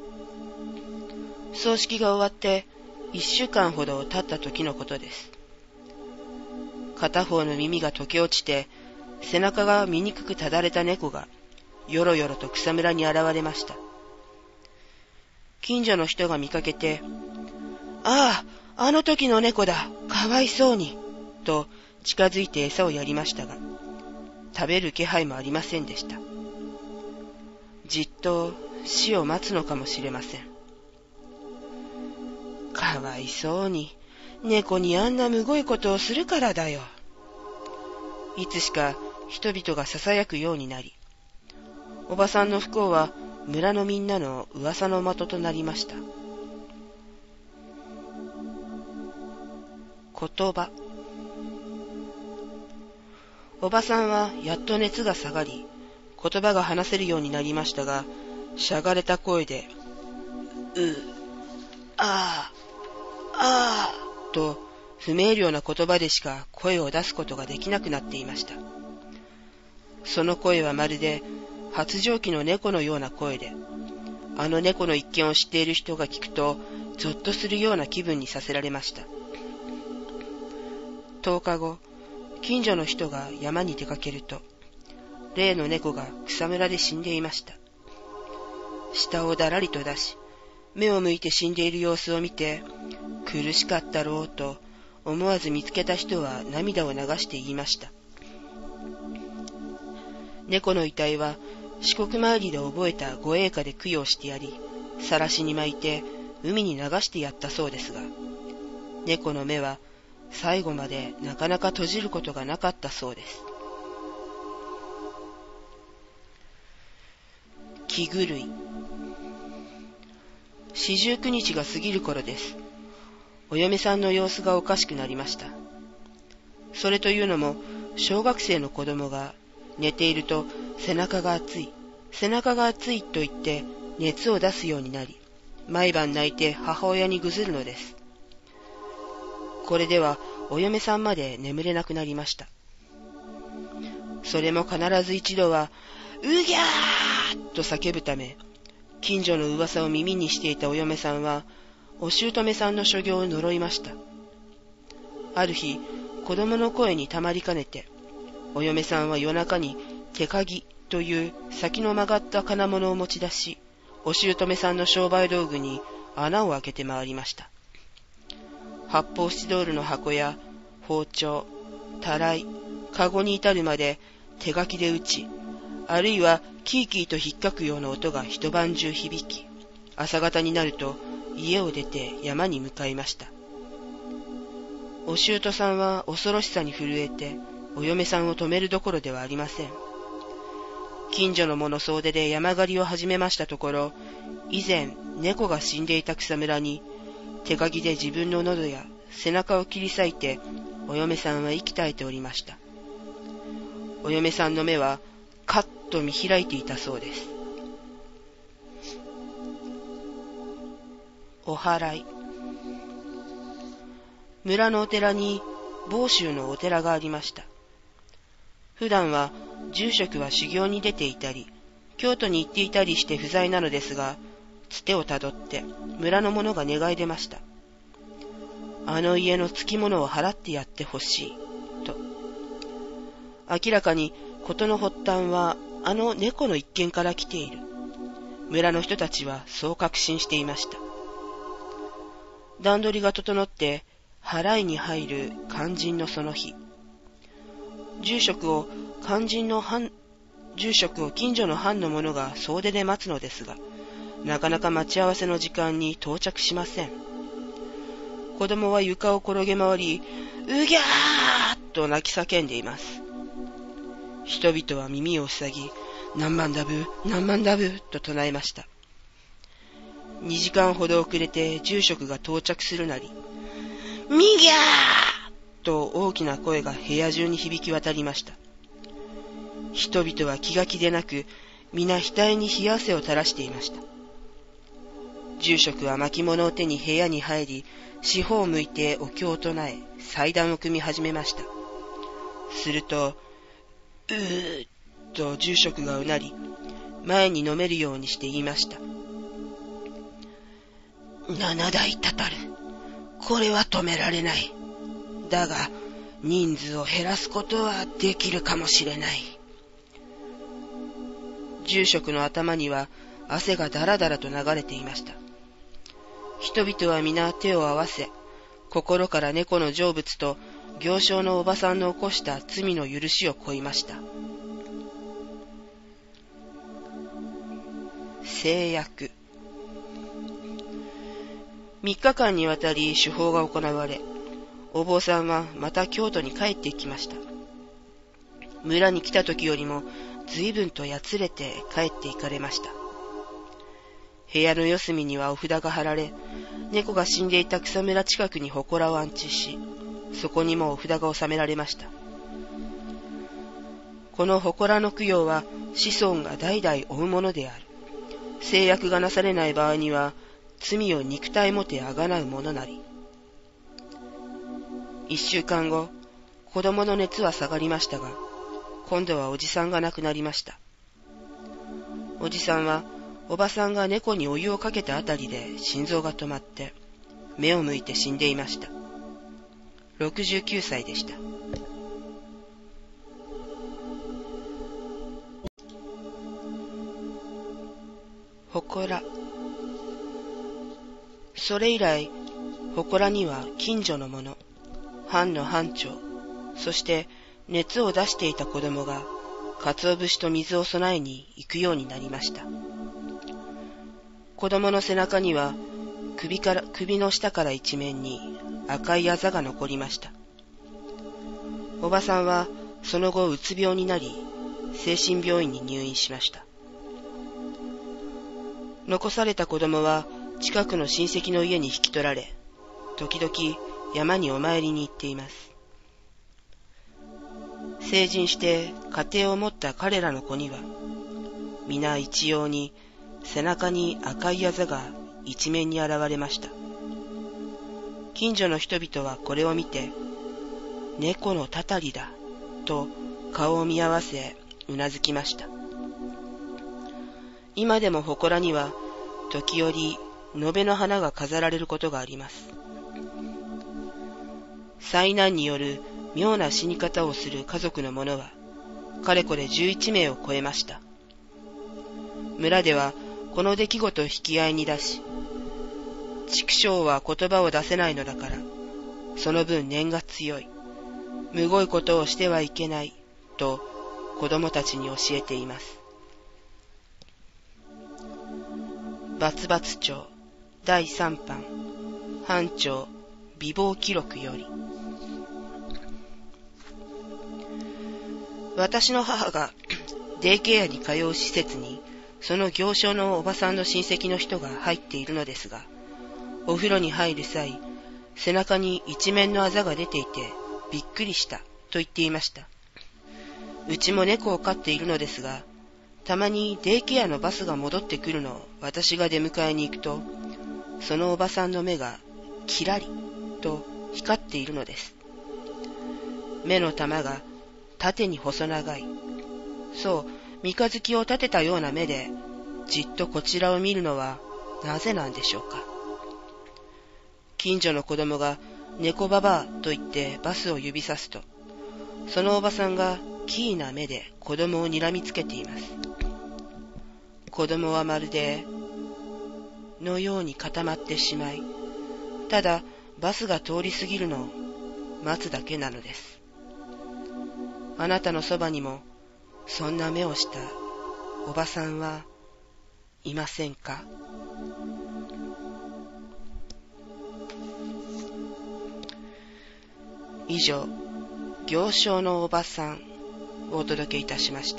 葬式が終わって1週間ほど経った時のことです。片方の耳が溶け落ちて背中が醜くただれた猫がよろよろと草むらに現れました。近所の人が見かけて、ああ、あの時の猫だ、かわいそうに、と近づいて餌をやりましたが、食べる気配もありませんでした。じっと死を待つのかもしれません。かわいそうに、猫にあんなむごいことをするからだよ。いつしか人々が囁くようになり、おばさんの不幸は村のみんなの噂の的となりました。言葉。おばさんはやっと熱が下がり、言葉が話せるようになりましたが、しゃがれた声で、あと不明瞭な言葉でしか声を出すことができなくなっていました。その声はまるで発情期の猫のような声で、あの猫の一件を知っている人が聞くとゾッとするような気分にさせられました。10日後、近所の人が山に出かけると、例の猫が草むらで死んでいました。舌をだらりと出し、目を向いて死んでいる様子を見て、苦しかったろうと思わず見つけた人は涙を流して言いました。猫の遺体は四国参りで覚えた護衛歌で供養してやり、さらしに巻いて海に流してやったそうですが、猫の目は最後までなかなか閉じることがなかったそうです。気狂い。49日が過ぎる頃です。お嫁さんの様子がおかしくなりました。それというのも、小学生の子供が寝ていると背中が熱いと言って熱を出すようになり、毎晩泣いて母親にぐずるのです。これではお嫁さんまで眠れなくなりました。それも必ず一度は、うぎゃーと叫ぶため、近所の噂を耳にしていたお嫁さんは、お姑さんの所業を呪いました。ある日、子供の声にたまりかねて、お嫁さんは夜中に手鍵という先の曲がった金物を持ち出し、お姑さんの商売道具に穴を開けて回りました。発泡スチロールの箱や包丁、たらい、かごに至るまで手書きで打ち、あるいはキーキーとひっかくような音が一晩中響き、朝方になると家を出て山に向かいました。お舅さんは恐ろしさに震えて、お嫁さんを止めるどころではありません。近所の者総出で山狩りを始めましたところ、以前猫が死んでいた草むらに、手鍵で自分の喉や背中を切り裂いて、お嫁さんは息絶えておりました。お嫁さんの目はカッと見開いていたそうです。お祓い。村のお寺に房州のお寺がありました。普段は住職は修行に出ていたり、京都に行っていたりして不在なのですが、つてをたどって村の者が願い出ました。 あの家のつきものを払ってやってほしい、と。明らかに事の発端はあの猫の一件から来ている。村の人たちはそう確信していました。段取りが整って払いに入る肝心のその日、住職を近所の藩の者が総出で待つのですが、なかなか待ち合わせの時間に到着しません。子供は床を転げ回り、うぎゃーっと泣き叫んでいます。人々は耳を塞ぎ、何万ダブ、何万ダブと唱えました。2時間ほど遅れて住職が到着するなり、みぎゃーと大きな声が部屋中に響き渡りました。人々は気が気でなく、皆額に冷や汗を垂らしていました。住職は巻物を手に部屋に入り、四方を向いてお経を唱え、祭壇を組み始めました。すると、うーっと住職がうなり、前に飲めるようにして言いました。7台たたる。これは止められない。だが、人数を減らすことはできるかもしれない。住職の頭には汗がだらだらと流れていました。人々は皆手を合わせ、心から猫の成仏と行商のおばさんの起こした罪の許しを請いました。誓約。3日間にわたり手法が行われ、お坊さんはまた京都に帰ってきました。村に来た時よりも随分とやつれて帰って行かれました。部屋の四隅にはお札が貼られ、猫が死んでいた草むら近くに祠を安置し、そこにもお札が収められました。この祠の供養は子孫が代々負うものである。誓約がなされない場合には、罪を肉体もてあがなうものなり。1週間後、子供の熱は下がりましたが、今度はおじさんが亡くなりました。おじさんは、おばさんが猫にお湯をかけたあたりで心臓が止まって、目を向いて死んでいました。69歳でした。祠。それ以来、祠には近所の者、藩の藩長、そして熱を出していた子供が、鰹節と水を供えに行くようになりました。子供の背中には首の下から一面に赤いあざが残りました。おばさんはその後うつ病になり、精神病院に入院しました。残された子供は近くの親戚の家に引き取られ、時々山にお参りに行っています。成人して家庭を持った彼らの子には、皆一様に背中に赤いあざが一面に現れました。近所の人々はこれを見て、猫のたたりだ、と顔を見合わせうなずきました。今でも祠には、時折、延べの花が飾られることがあります。災難による妙な死に方をする家族の者は、かれこれ11名を超えました。村では、この出来事を引き合いに出し、畜生は言葉を出せないのだから、その分念が強い、むごいことをしてはいけない、と子供たちに教えています。バツバツ帳第3版藩長美貌記録より、私の母がデイケアに通う施設にその行商のおばさんの親戚の人が入っているのですが、お風呂に入る際、背中に一面のあざが出ていてびっくりしたと言っていました。うちも猫を飼っているのですが、たまにデイケアのバスが戻ってくるのを私が出迎えに行くと、そのおばさんの目がキラリと光っているのです。目の玉が縦に細長い、そう三日月を立てたような目でじっとこちらを見るのはなぜなんでしょうか。近所の子供が猫ババアと言ってバスを指さすと、そのおばさんがキーな目で子供を睨みつけています。子供はまるでのように固まってしまい、ただバスが通り過ぎるのを待つだけなのです。あなたのそばにもそんな目をしたおばさんはいませんか？以上、行商のおばさんをお届けいたしました。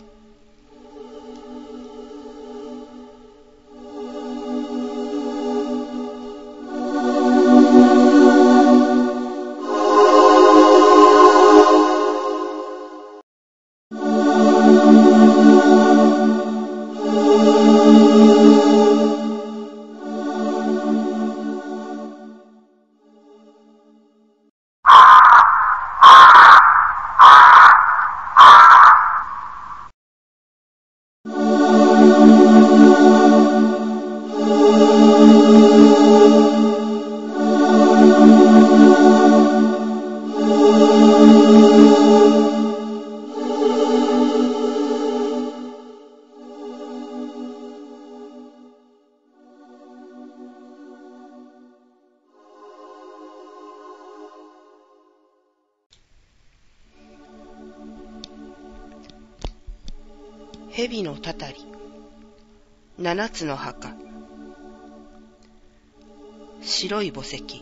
蛇のたたり、七つの墓、白い墓石。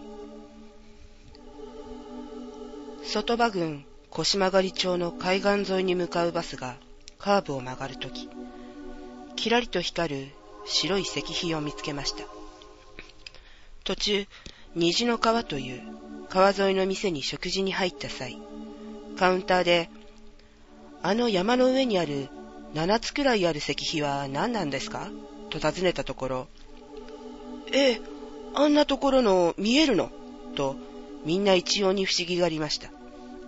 外場郡腰曲町の海岸沿いに向かうバスがカーブを曲がるとき、きらりと光る白い石碑を見つけました。途中、虹の川という川沿いの店に食事に入った際、カウンターで、あの山の上にある7つくらいある石碑は何なんですかと尋ねたところ、あんなところの見えるのとみんな一様に不思議がありました。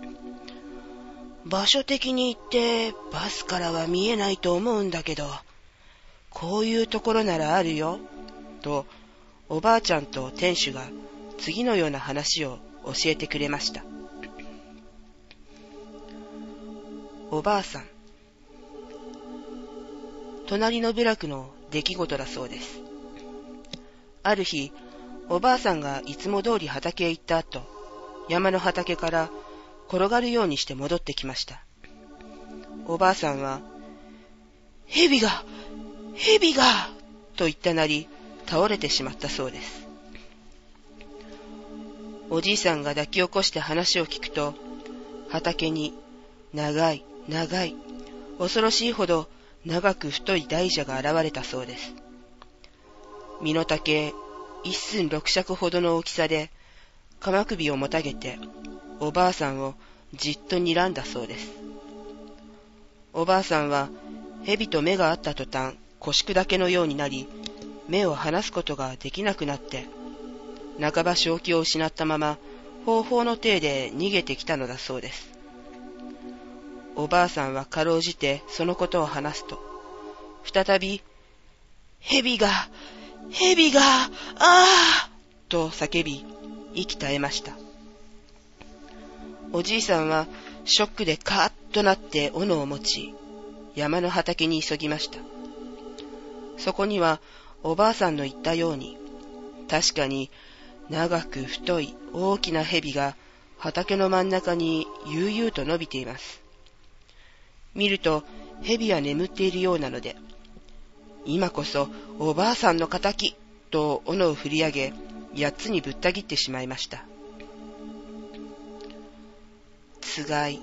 場所的に言ってバスからは見えないと思うんだけど、こういうところならあるよとおばあちゃんと店主が次のような話を教えてくれました。おばあさん、隣の部落の出来事だそうです。ある日、おばあさんがいつも通り畑へ行った後、山の畑から転がるようにして戻ってきました。おばあさんは、蛇がと言ったなり、倒れてしまったそうです。おじいさんが抱き起こして話を聞くと、畑に長い、恐ろしいほど長く太い大蛇が現れたそうです。身の丈一寸六尺ほどの大きさで、鎌首をもたげて、おばあさんをじっと睨んだそうです。おばあさんは、蛇と目が合った途端、腰砕けのようになり、目を離すことができなくなって、半ば正気を失ったまま、方々の体で逃げてきたのだそうです。おばあさんはかろうじてそのことを話すと、再び、蛇が、と叫び、息絶えました。おじいさんはショックでカーッとなって斧を持ち、山の畑に急ぎました。そこにはおばあさんの言ったように、確かに長く太い大きな蛇が畑の真ん中に悠々と伸びています。見ると蛇は眠っているようなので、今こそおばあさんの仇と斧を振り上げ、8つにぶった切ってしまいました。つがい。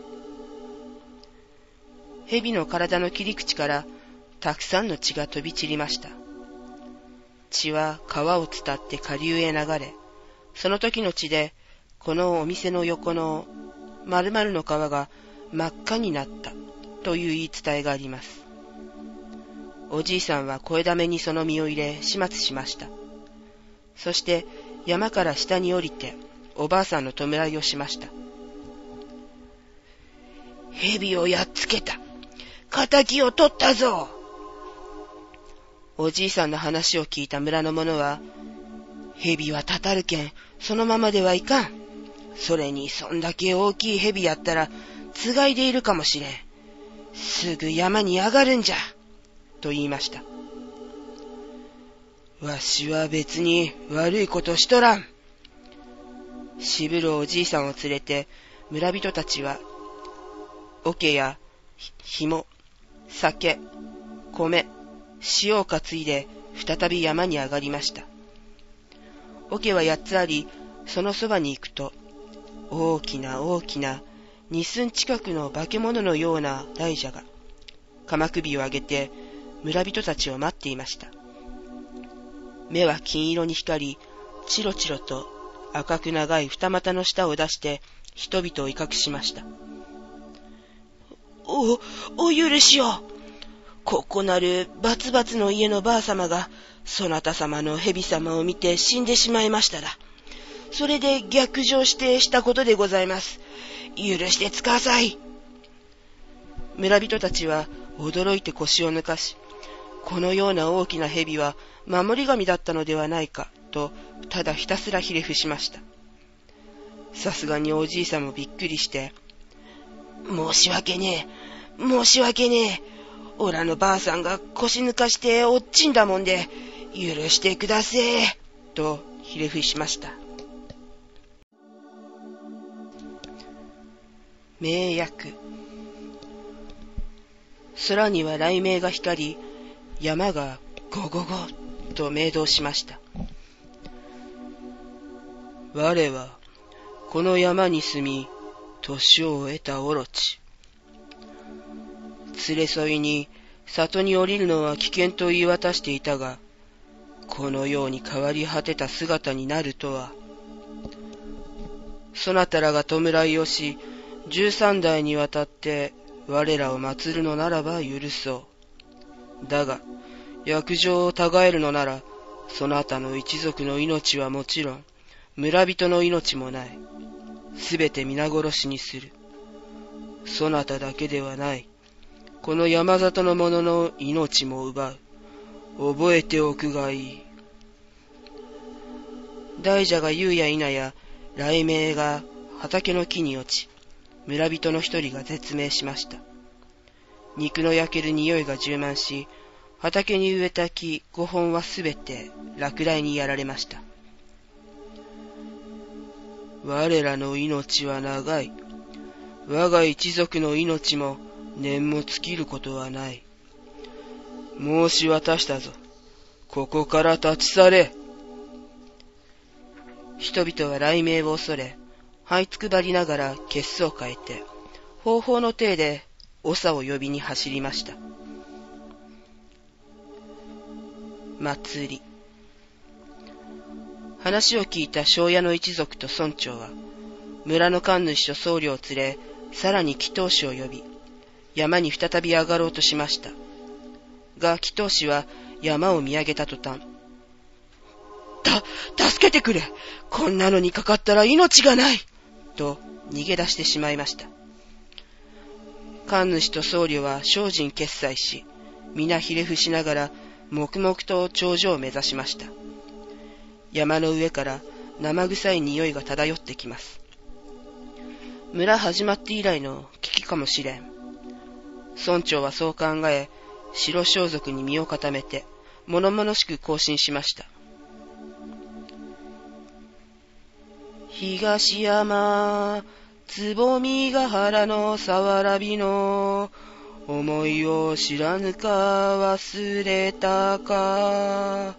蛇の体の切り口からたくさんの血が飛び散りました。血は川を伝って下流へ流れ、その時の血でこのお店の横の〇〇の川が真っ赤になったという言い伝えがあります。おじいさんは声だめにその身を入れ始末しました。そして山から下に降りておばあさんの弔いをしました。蛇をやっつけた。仇を取ったぞ。おじいさんの話を聞いた村の者は、 蛇はたたるけん、そのままではいかん。それにそんだけ大きい蛇やったら、つがいでいるかもしれん。すぐ山に上がるんじゃ。と言いました。わしは別に悪いことしとらん。渋るおじいさんを連れて、村人たちは、桶や紐、酒、米、塩を担いで再び山に上がりました。桶は8つあり、そのそばに行くと、大きな大きな2寸近くの化け物のような大蛇が、鎌首を上げて村人たちを待っていました。目は金色に光り、チロチロと赤く長い二股の舌を出して人々を威嚇しました。お許しを。ここなるバツバツの家のばあ様が、そなた様の蛇様を見て死んでしまいましたら、それで逆上してしたことでございます。許してつかさい。村人たちは驚いて腰を抜かし、このような大きな蛇は守り神だったのではないか、とただひたすらひれ伏しました。さすがにおじいさんもびっくりして、申し訳ねえ、申し訳ねえ。おらのばあさんが腰抜かしておっちんだもんで、許してくだせえ、とひれ伏しました。名訳。空には雷鳴が光り、山がゴゴゴと鳴動しました。我はこの山に住み、年を得たオロチ。連れ添いに里に降りるのは危険と言い渡していたが、このように変わり果てた姿になるとは。そなたらが弔いをし、13代にわたって我らを祀るのならば許そう。だが、約定をたがえるのなら、そなたの一族の命はもちろん、村人の命もない。すべて皆殺しにする。そなただけではない。この山里の者の命も奪う。覚えておくがいい。大蛇が言うや否や、雷鳴が畑の木に落ち、村人の一人が絶命しました。肉の焼ける匂いが充満し、畑に植えた木5本はすべて落雷にやられました。我らの命は長い。我が一族の命も年も尽きることはない。申し渡したぞ。ここから立ち去れ。人々は雷鳴を恐れ、這いつくばりながら血相を変えて、方法の体で長を呼びに走りました。祭り。話を聞いた庄屋の一族と村長は、村の神主と僧侶を連れ、さらに祈祷師を呼び、山に再び上がろうとしました。が、祈祷師は山を見上げた途端、助けてくれ！こんなのにかかったら命がない！と逃げ出してしまいました。神主と僧侶は精進決済し、皆ひれ伏しながら黙々と頂上を目指しました。山の上から生臭い匂いが漂ってきます。村始まって以来の危機かもしれん。村長はそう考え、白装束に身を固めて、物々しく行進しました。東山、つぼみが原のさわらびの、思いを知らぬか忘れたか。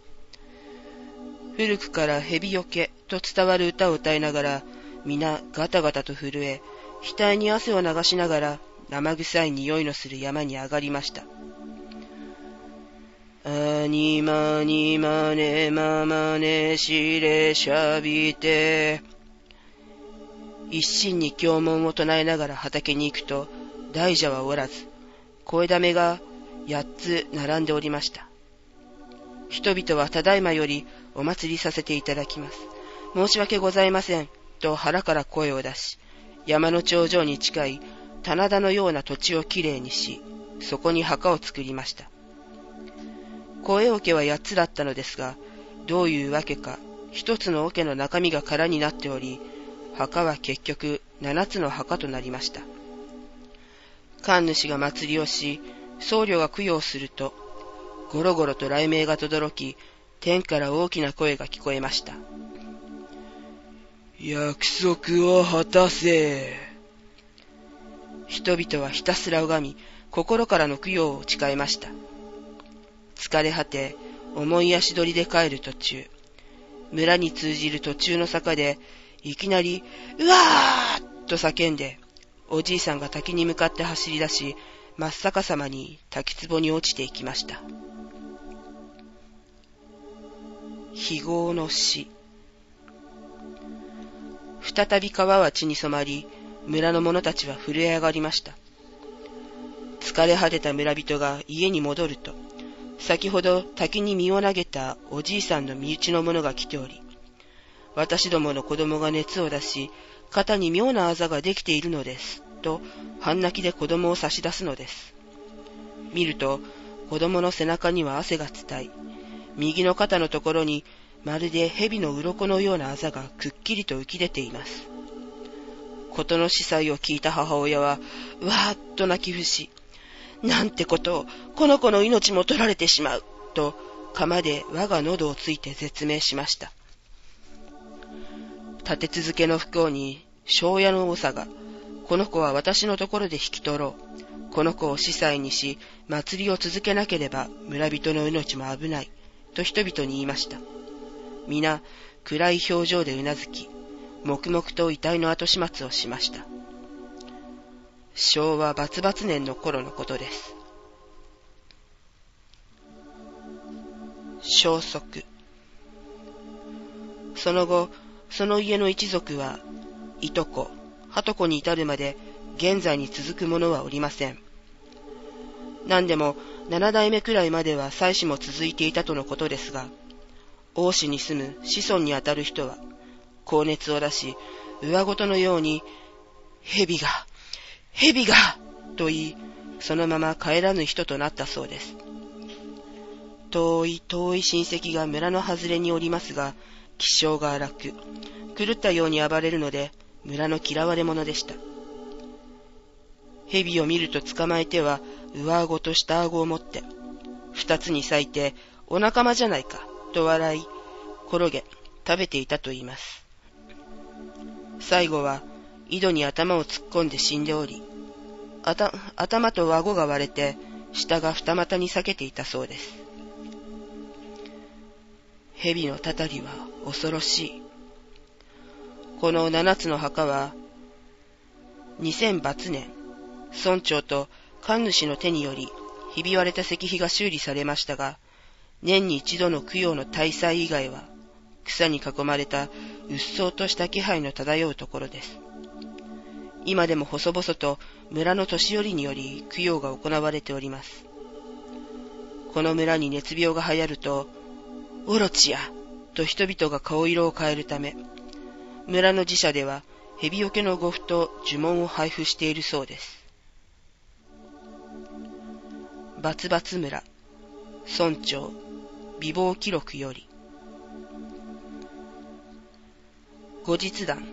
古くから蛇よけと伝わる歌を歌いながら、皆ガタガタと震え、額に汗を流しながら生臭い匂いのする山に上がりました。あにまにまねままねしれしゃびて。一心に経文を唱えながら畑に行くと、大蛇はおらず、声だめが8つ並んでおりました。人々はただいまよりお祭りさせていただきます。申し訳ございません、と腹から声を出し、山の頂上に近い棚田のような土地をきれいにし、そこに墓を作りました。声桶は8つだったのですが、どういうわけか一つの桶の中身が空になっており、墓は結局7つの墓となりました。神主が祭りをし、僧侶が供養すると、ゴロゴロと雷鳴が轟き、天から大きな声が聞こえました。約束を果たせ。人々はひたすら拝み、心からの供養を誓いました。疲れ果て、重い足取りで帰る途中、村に通じる途中の坂で、いきなり、うわーっと叫んで、おじいさんが滝に向かって走り出し、真っ逆さまに滝壺に落ちていきました。非業の死。再び川は血に染まり、村の者たちは震え上がりました。疲れ果てた村人が家に戻ると、先ほど滝に身を投げたおじいさんの身内の者が来ており、私どもの子供が熱を出し、肩に妙なあざができているのです、と半泣きで子供を差し出すのです。見ると、子供の背中には汗が伝い、右の肩のところにまるで蛇の鱗のようなあざがくっきりと浮き出ています。事の司祭を聞いた母親は、うわーっと泣き伏し、なんてことを、この子の命も取られてしまう、と鎌で我が喉をついて絶命しました。立て続けの不幸に、庄屋の長が、この子は私のところで引き取ろう。この子を司祭にし、祭りを続けなければ村人の命も危ない、と人々に言いました。皆、暗い表情でうなずき、黙々と遺体の後始末をしました。昭和バツバツ年の頃のことです。消息。その後、その家の一族は、いとこ、はとこに至るまで現在に続く者はおりません。何でも7代目くらいまでは妻子も続いていたとのことですが、王氏に住む子孫にあたる人は、高熱を出し、上ごとのように、蛇がと言い、そのまま帰らぬ人となったそうです。遠い親戚が村の外れにおりますが、気性が荒く、狂ったように暴れるので、村の嫌われ者でした。蛇を見ると捕まえては、上顎と下顎を持って、二つに裂いて、お仲間じゃないか、と笑い、転げ、食べていたと言います。最後は、井戸に頭を突っ込んで死んでおり、頭と顎が割れて、下が二股に裂けていたそうです。蛇のたたりは恐ろしい。この7つの墓は、2000バツ年、村長と神主の手により、ひび割れた石碑が修理されましたが、年に一度の供養の大祭以外は、草に囲まれたうっそうとした気配の漂うところです。今でも細々と村の年寄りにより供養が行われております。この村に熱病が流行ると、オロチやと人々が顔色を変えるため、村の寺社では蛇よけの呉服と呪文を配布しているそうです。バツバツ村村長美貌記録より。後日談。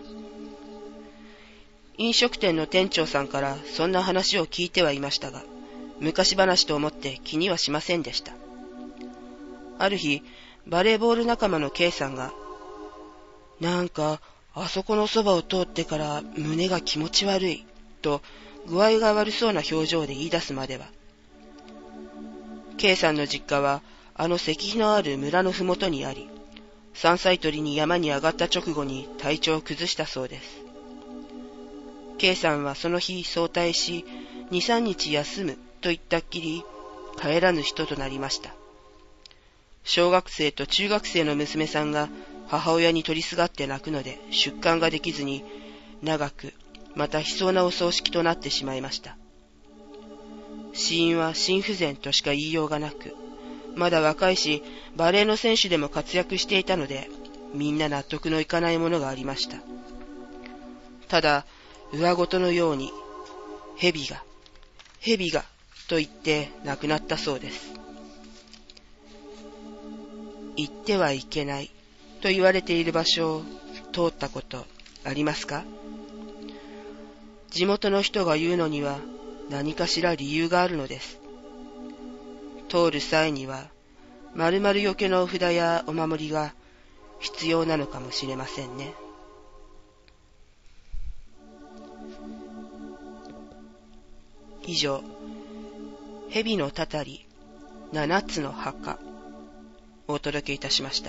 飲食店の店長さんからそんな話を聞いてはいましたが、昔話と思って気にはしませんでした。ある日、バレーボール仲間の K さんが、なんか、あそこのそばを通ってから胸が気持ち悪い、と具合が悪そうな表情で言い出すまでは。K さんの実家は、あの石碑のある村のふもとにあり、山菜採りに山に上がった直後に体調を崩したそうです。K さんはその日早退し、2、3日休むと言ったっきり、帰らぬ人となりました。小学生と中学生の娘さんが母親に取りすがって泣くので出棺ができずに、長く、また悲壮なお葬式となってしまいました。死因は心不全としか言いようがなく、まだ若いし、バレーの選手でも活躍していたので、みんな納得のいかないものがありました。ただ、上ごとのように、蛇が、と言って亡くなったそうです。言ってはいけない、 と言われている場所を通ったことありますか？地元の人が言うのには何かしら理由があるのです。通る際には〇〇よけのお札やお守りが必要なのかもしれませんね。以上、蛇のたたり7つの墓をお届けいたしました。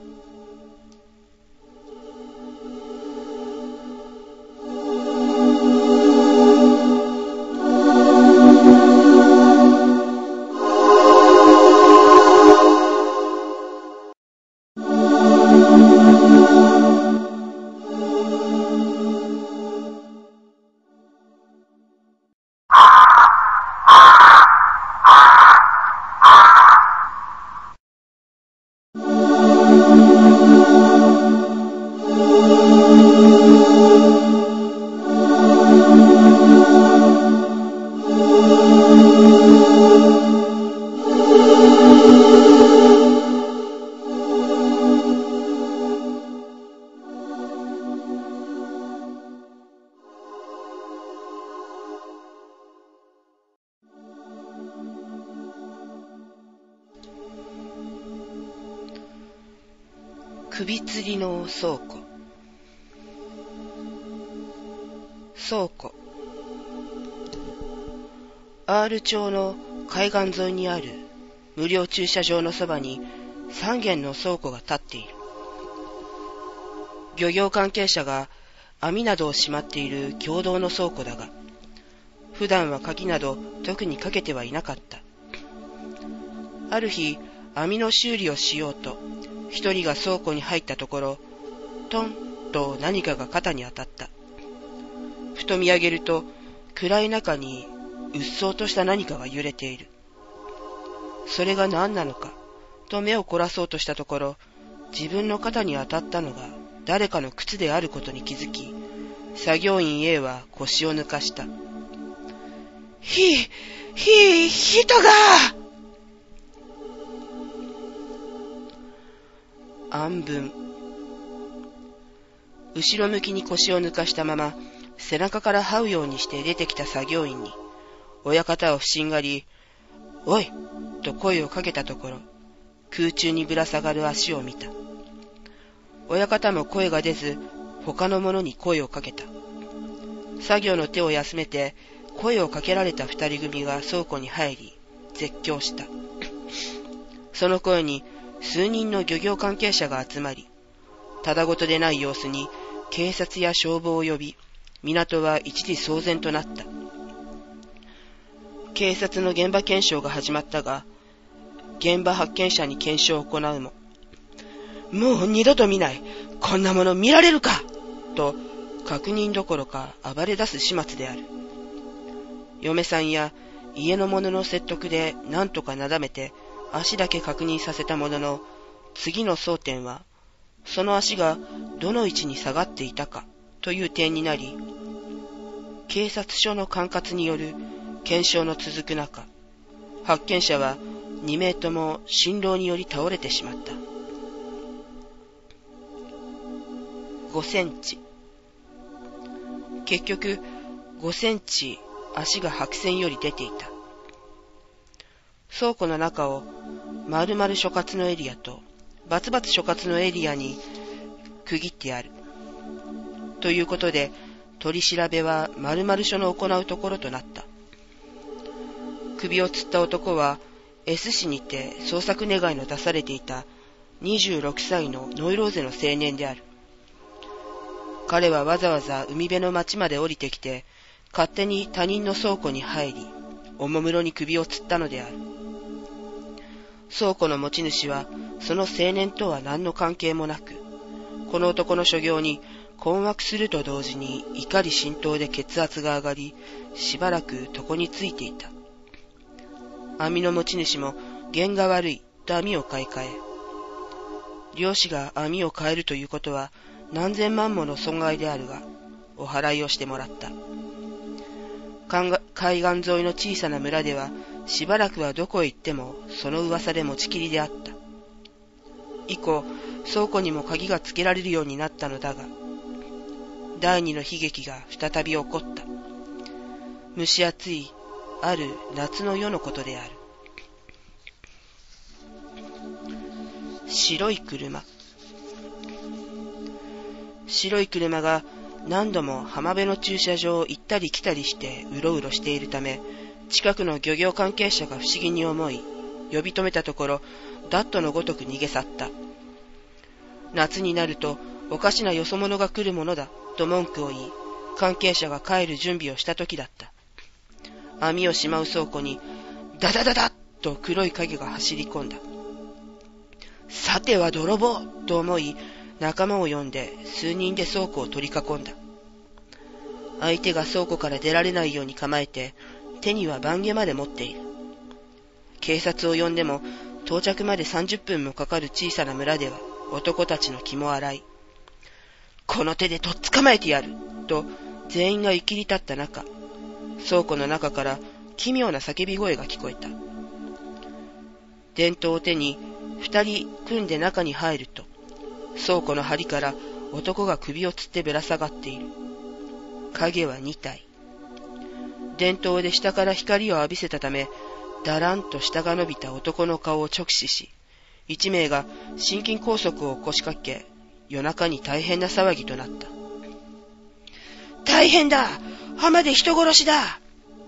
首吊りの倉庫。倉庫。R 町の海岸沿いにある無料駐車場のそばに3軒の倉庫が建っている。漁業関係者が網などをしまっている共同の倉庫だが、普段は鍵など特にかけてはいなかった。ある日、網の修理をしようと一人が倉庫に入ったところ、トンと何かが肩に当たった。ふと見上げると、暗い中にうっそうとした何かが揺れている。それが何なのかと目を凝らそうとしたところ、自分の肩に当たったのが誰かの靴であることに気づき、作業員 A は腰を抜かした。人が暗文。後ろ向きに腰を抜かしたまま、背中から這うようにして出てきた作業員に、親方を不審がり、おいと声をかけたところ、空中にぶら下がる足を見た。親方も声が出ず、他の者に声をかけた。作業の手を休めて、声をかけられた二人組が倉庫に入り、絶叫した。その声に数人の漁業関係者が集まり、ただごとでない様子に警察や消防を呼び、港は一時騒然となった。警察の現場検証が始まったが、現場発見者に検証を行うも、もう二度と見ない、こんなもの見られるかと確認どころか暴れ出す始末である。嫁さんや家の者の説得で何とかなだめて足だけ確認させたものの、次の争点はその足がどの位置に下がっていたかという点になり、警察署の管轄による検証の続く中、発見者は2名とも心労により倒れてしまった。5センチ。結局5センチ足が白線より出ていた。倉庫の中を〇〇所轄のエリアとバツバツ所轄のエリアに区切ってある。ということで、取り調べは〇〇署の行うところとなった。首を吊った男は S 市にて捜索願いの出されていた26歳のノイローゼの青年である。彼はわざわざ海辺の町まで降りてきて、勝手に他人の倉庫に入り、おもむろに首を吊ったのである。倉庫の持ち主はその青年とは何の関係もなく、この男の所業に困惑すると同時に怒り心頭で血圧が上がり、しばらく床についていた。網の持ち主も弦が悪いと網を買い替え、漁師が網を変えるということは何千万もの損害であるが、お払いをしてもらった。海岸沿いの小さな村では、しばらくはどこへ行ってもその噂で持ちきりであった。以降、 倉庫にも鍵がつけられるようになったのだが、第二の悲劇が再び起こった。蒸し暑い、ある夏の夜のことである。白い車。白い車が何度も浜辺の駐車場を行ったり来たりしてうろうろしているため、近くの漁業関係者が不思議に思い、呼び止めたところ、ダットのごとく逃げ去った。夏になるとおかしなよそ者が来るものだと文句を言い、関係者が帰る準備をした時だった。網をしまう倉庫にダダダダッと黒い影が走り込んだ。さては泥棒と思い、仲間を呼んで数人で倉庫を取り囲んだ。相手が倉庫から出られないように構えて、手には番下まで持っている。警察を呼んでも到着まで30分もかかる小さな村では男たちの気も荒い。この手でとっ捕まえてやると全員がいきり立った中、倉庫の中から奇妙な叫び声が聞こえた。電灯を手に2人組んで中に入ると、倉庫の梁から男が首をつってぶら下がっている。影は2体。電灯で下から光を浴びせたため、だらんと下が伸びた男の顔を直視し、1名が心筋梗塞を起こしかけ、夜中に大変な騒ぎとなった。大変だ！浜で人殺しだ！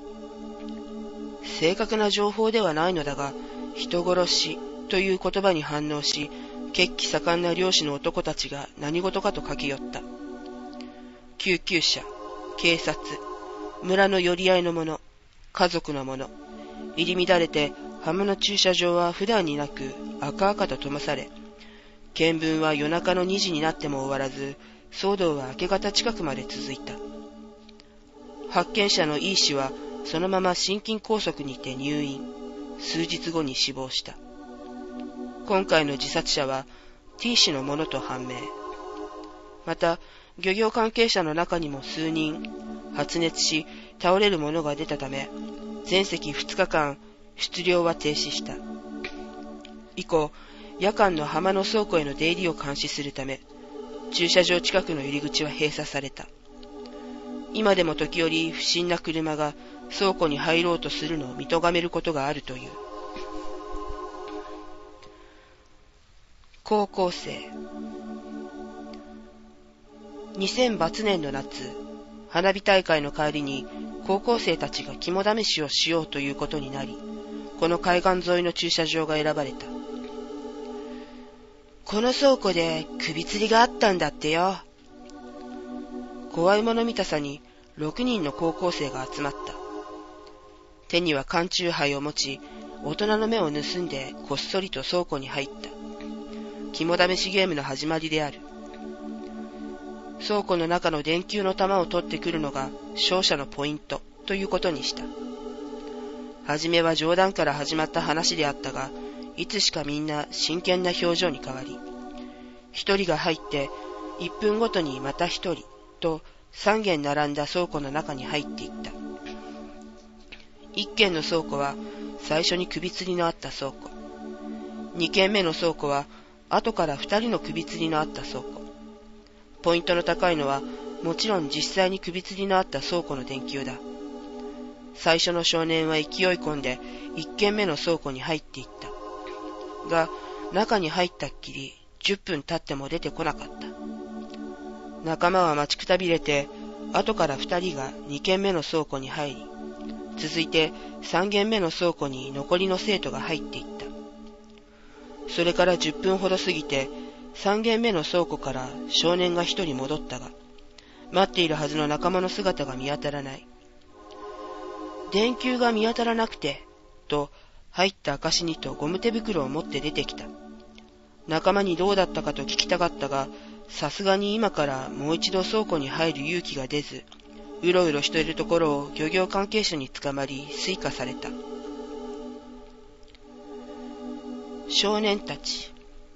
正確な情報ではないのだが、人殺しという言葉に反応し、血気盛んな漁師の男たちが何事かと駆け寄った。救急車、警察、村の寄り合いの者、家族の者、入り乱れて浜の駐車場は普段になく赤々と灯され、見聞は夜中の2時になっても終わらず、騒動は明け方近くまで続いた。発見者の E 氏はそのまま心筋梗塞にて入院、数日後に死亡した。今回の自殺者は T 氏のものと判明。また、漁業関係者の中にも数人、発熱し倒れる者が出たため、全席2日間、出漁は停止した。以降、夜間の浜の倉庫への出入りを監視するため、駐車場近くの入り口は閉鎖された。今でも時折不審な車が倉庫に入ろうとするのを見とがめることがあるという。高校生。2000バツ年の夏、花火大会の帰りに高校生たちが肝試しをしようということになり、この海岸沿いの駐車場が選ばれた。この倉庫で首吊りがあったんだってよ。怖いもの見たさに6人の高校生が集まった。手には缶チューハイを持ち、大人の目を盗んでこっそりと倉庫に入った。肝試しゲームの始まりである。倉庫の中の電球の玉を取ってくるのが勝者のポイントということにした。はじめは冗談から始まった話であったが、いつしかみんな真剣な表情に変わり、一人が入って1分ごとにまた一人と3軒並んだ倉庫の中に入っていった。1軒の倉庫は最初に首吊りのあった倉庫。2軒目の倉庫は後から2人の首吊りのあった倉庫。ポイントの高いのはもちろん実際に首吊りのあった倉庫の電球だ。最初の少年は勢い込んで1軒目の倉庫に入っていった。が、中に入ったっきり10分経っても出てこなかった。仲間は待ちくたびれて、後から2人が2軒目の倉庫に入り、続いて3軒目の倉庫に残りの生徒が入っていった。それから10分ほど過ぎて、3軒目の倉庫から少年が1人戻ったが、待っているはずの仲間の姿が見当たらない。電球が見当たらなくて、と入った証にとゴム手袋を持って出てきた。仲間にどうだったかと聞きたかったが、さすがに今からもう一度倉庫に入る勇気が出ず、うろうろしているところを漁業関係者に捕まり推化された。少年たち。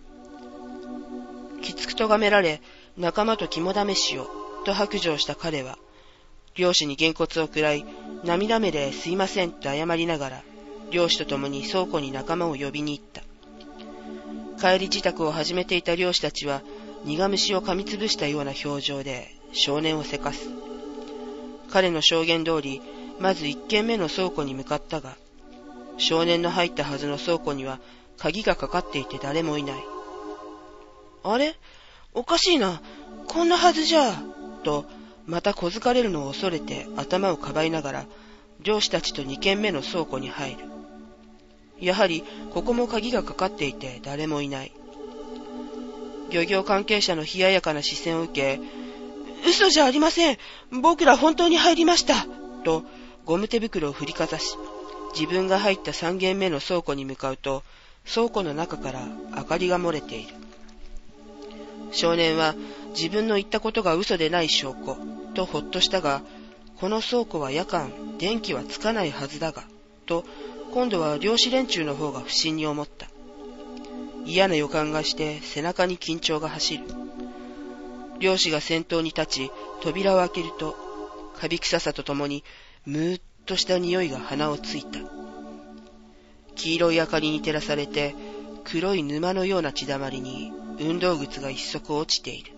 きつくとがめられ、仲間と肝試しを、と白状した彼は、漁師にげんこつを食らい、涙目ですいませんと謝りながら、漁師と共に倉庫に仲間を呼びに行った。 帰り支度を始めていた漁師たちは苦虫を噛みつぶしたような表情で少年をせかす。彼の証言通り、まず1軒目の倉庫に向かったが、少年の入ったはずの倉庫には鍵がかかっていて誰もいない。あれ？おかしいな。こんなはずじゃ。と、また小づかれるのを恐れて頭をかばいながら、漁師たちと2軒目の倉庫に入る。やはり、ここも鍵がかかっていて誰もいない。漁業関係者の冷ややかな視線を受け、嘘じゃありません。僕ら本当に入りました。と、ゴム手袋を振りかざし、自分が入った3軒目の倉庫に向かうと、倉庫の中から明かりが漏れている。少年は自分の言ったことが嘘でない証拠とほっとしたが、この倉庫は夜間電気はつかないはずだが、と今度は漁師連中の方が不審に思った。嫌な予感がして背中に緊張が走る。漁師が先頭に立ち扉を開けると、カビ臭さとともにムーッとした匂いが鼻をついた。黄色い明かりに照らされて黒い沼のような血だまりに運動靴が一足落ちている。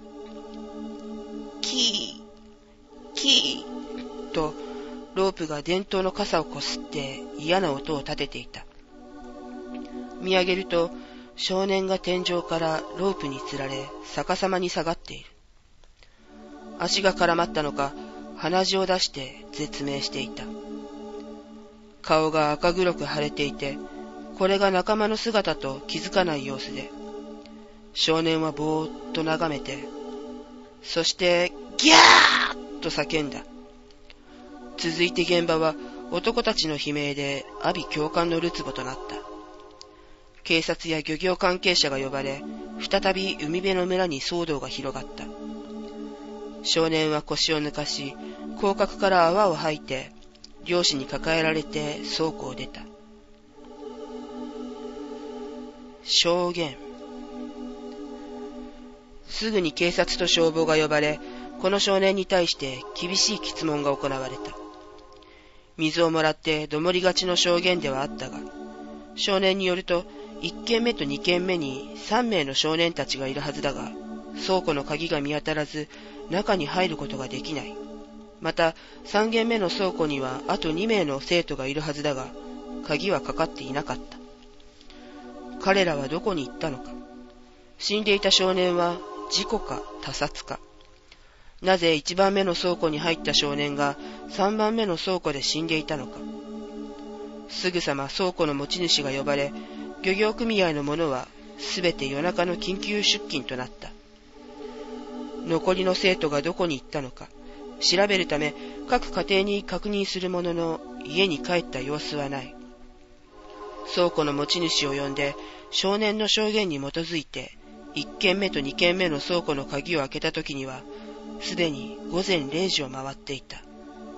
キー、キーとロープが電灯の傘をこすって嫌な音を立てていた。見上げると少年が天井からロープにつられ逆さまに下がっている。足が絡まったのか鼻血を出して絶命していた。顔が赤黒く腫れていて、これが仲間の姿と気づかない様子で、少年はぼーっと眺めて、そしてギャーッと叫んだ。続いて現場は男たちの悲鳴で阿鼻叫喚のるつぼとなった。警察や漁業関係者が呼ばれ、再び海辺の村に騒動が広がった。少年は腰を抜かし、広角から泡を吐いて、漁師に抱えられて倉庫を出た。証言。すぐに警察と消防が呼ばれ、この少年に対して厳しい詰問が行われた。水をもらってどもりがちの証言ではあったが、少年によると1軒目と2軒目に3名の少年たちがいるはずだが、倉庫の鍵が見当たらず中に入ることができない。また3軒目の倉庫にはあと2名の生徒がいるはずだが、鍵はかかっていなかった。彼らはどこに行ったのか。死んでいた少年は事故か他殺か。なぜ1番目の倉庫に入った少年が3番目の倉庫で死んでいたのか。すぐさま倉庫の持ち主が呼ばれ、漁業組合の者はすべて夜中の緊急出勤となった。残りの生徒がどこに行ったのか調べるため各家庭に確認するものの、家に帰った様子はない。倉庫の持ち主を呼んで少年の証言に基づいて1軒目と2軒目の倉庫の鍵を開けた時にはすでに午前0時を回っていた。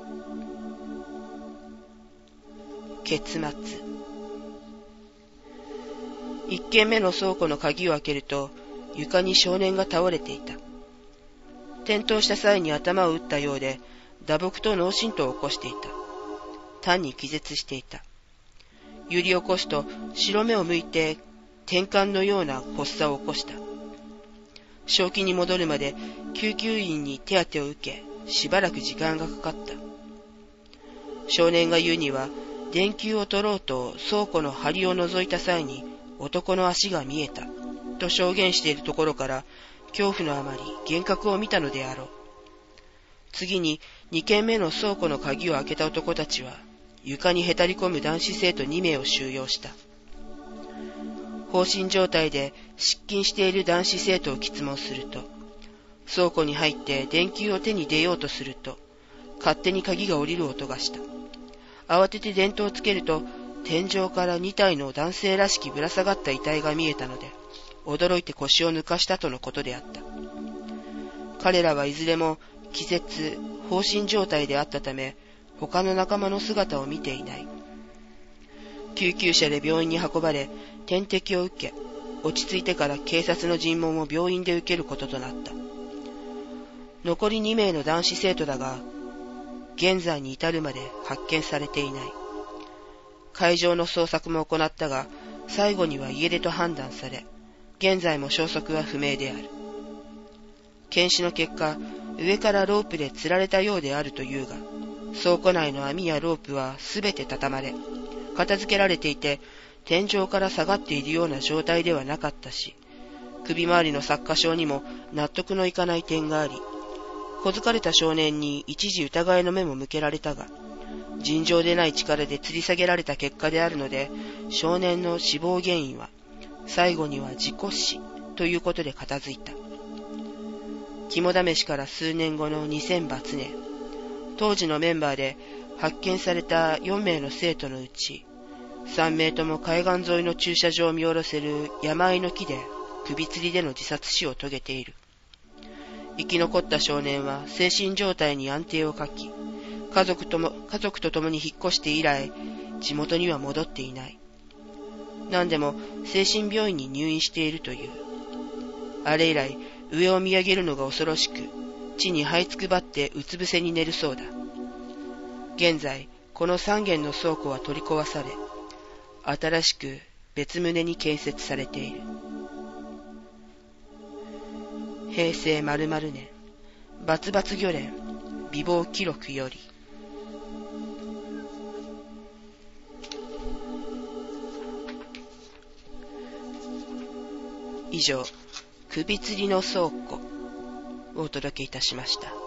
結末。1軒目の倉庫の鍵を開けると床に少年が倒れていた。転倒した際に頭を打ったようで打撲と脳震盪を起こしていた。単に気絶していた。揺り起こすと白目を向いて転換のような発作を起こした。正気に戻るまで救急員に手当てを受け、しばらく時間がかかった。少年が言うには、電球を取ろうと倉庫の梁を覗いた際に男の足が見えたと証言しているところから、恐怖のあまり幻覚を見たのであろう。次に2軒目の倉庫の鍵を開けた男たちは、床にへたり込む男子生徒2名を収容した。放心状態で失禁している男子生徒を詰問すると、倉庫に入って電球を手に出ようとすると、勝手に鍵が下りる音がした。慌てて電灯をつけると、天井から2体の男性らしきぶら下がった遺体が見えたので、驚いて腰を抜かしたとのことであった。彼らはいずれも気絶、放心状態であったため、他の仲間の姿を見ていない。救急車で病院に運ばれ、点滴を受け、落ち着いてから警察の尋問を病院で受けることとなった。残り2名の男子生徒だが、現在に至るまで発見されていない。会場の捜索も行ったが、最後には家出と判断され、 現在も消息は不明である。検視の結果、上からロープで吊られたようであるというが、倉庫内の網やロープはすべて畳まれ、片付けられていて、天井から下がっているような状態ではなかったし、首周りの擦過傷にも納得のいかない点があり、小づかれた少年に一時疑いの目も向けられたが、尋常でない力で吊り下げられた結果であるので、少年の死亡原因は、最後には事故死ということで片付いた。肝試しから数年後の2000バツ年、当時のメンバーで発見された4名の生徒のうち、3名とも海岸沿いの駐車場を見下ろせる山あいの木で首吊りでの自殺死を遂げている。生き残った少年は精神状態に安定を欠き、家族と共に引っ越して以来、地元には戻っていない。何でも精神病院に入院しているという。あれ以来、上を見上げるのが恐ろしく、地に這いつくばってうつ伏せに寝るそうだ。現在、この3軒の倉庫は取り壊され、新しく別棟に建設されている。平成〇〇年、バツバツ漁連、美貌記録より。以上、首吊りの倉庫をお届けいたしました。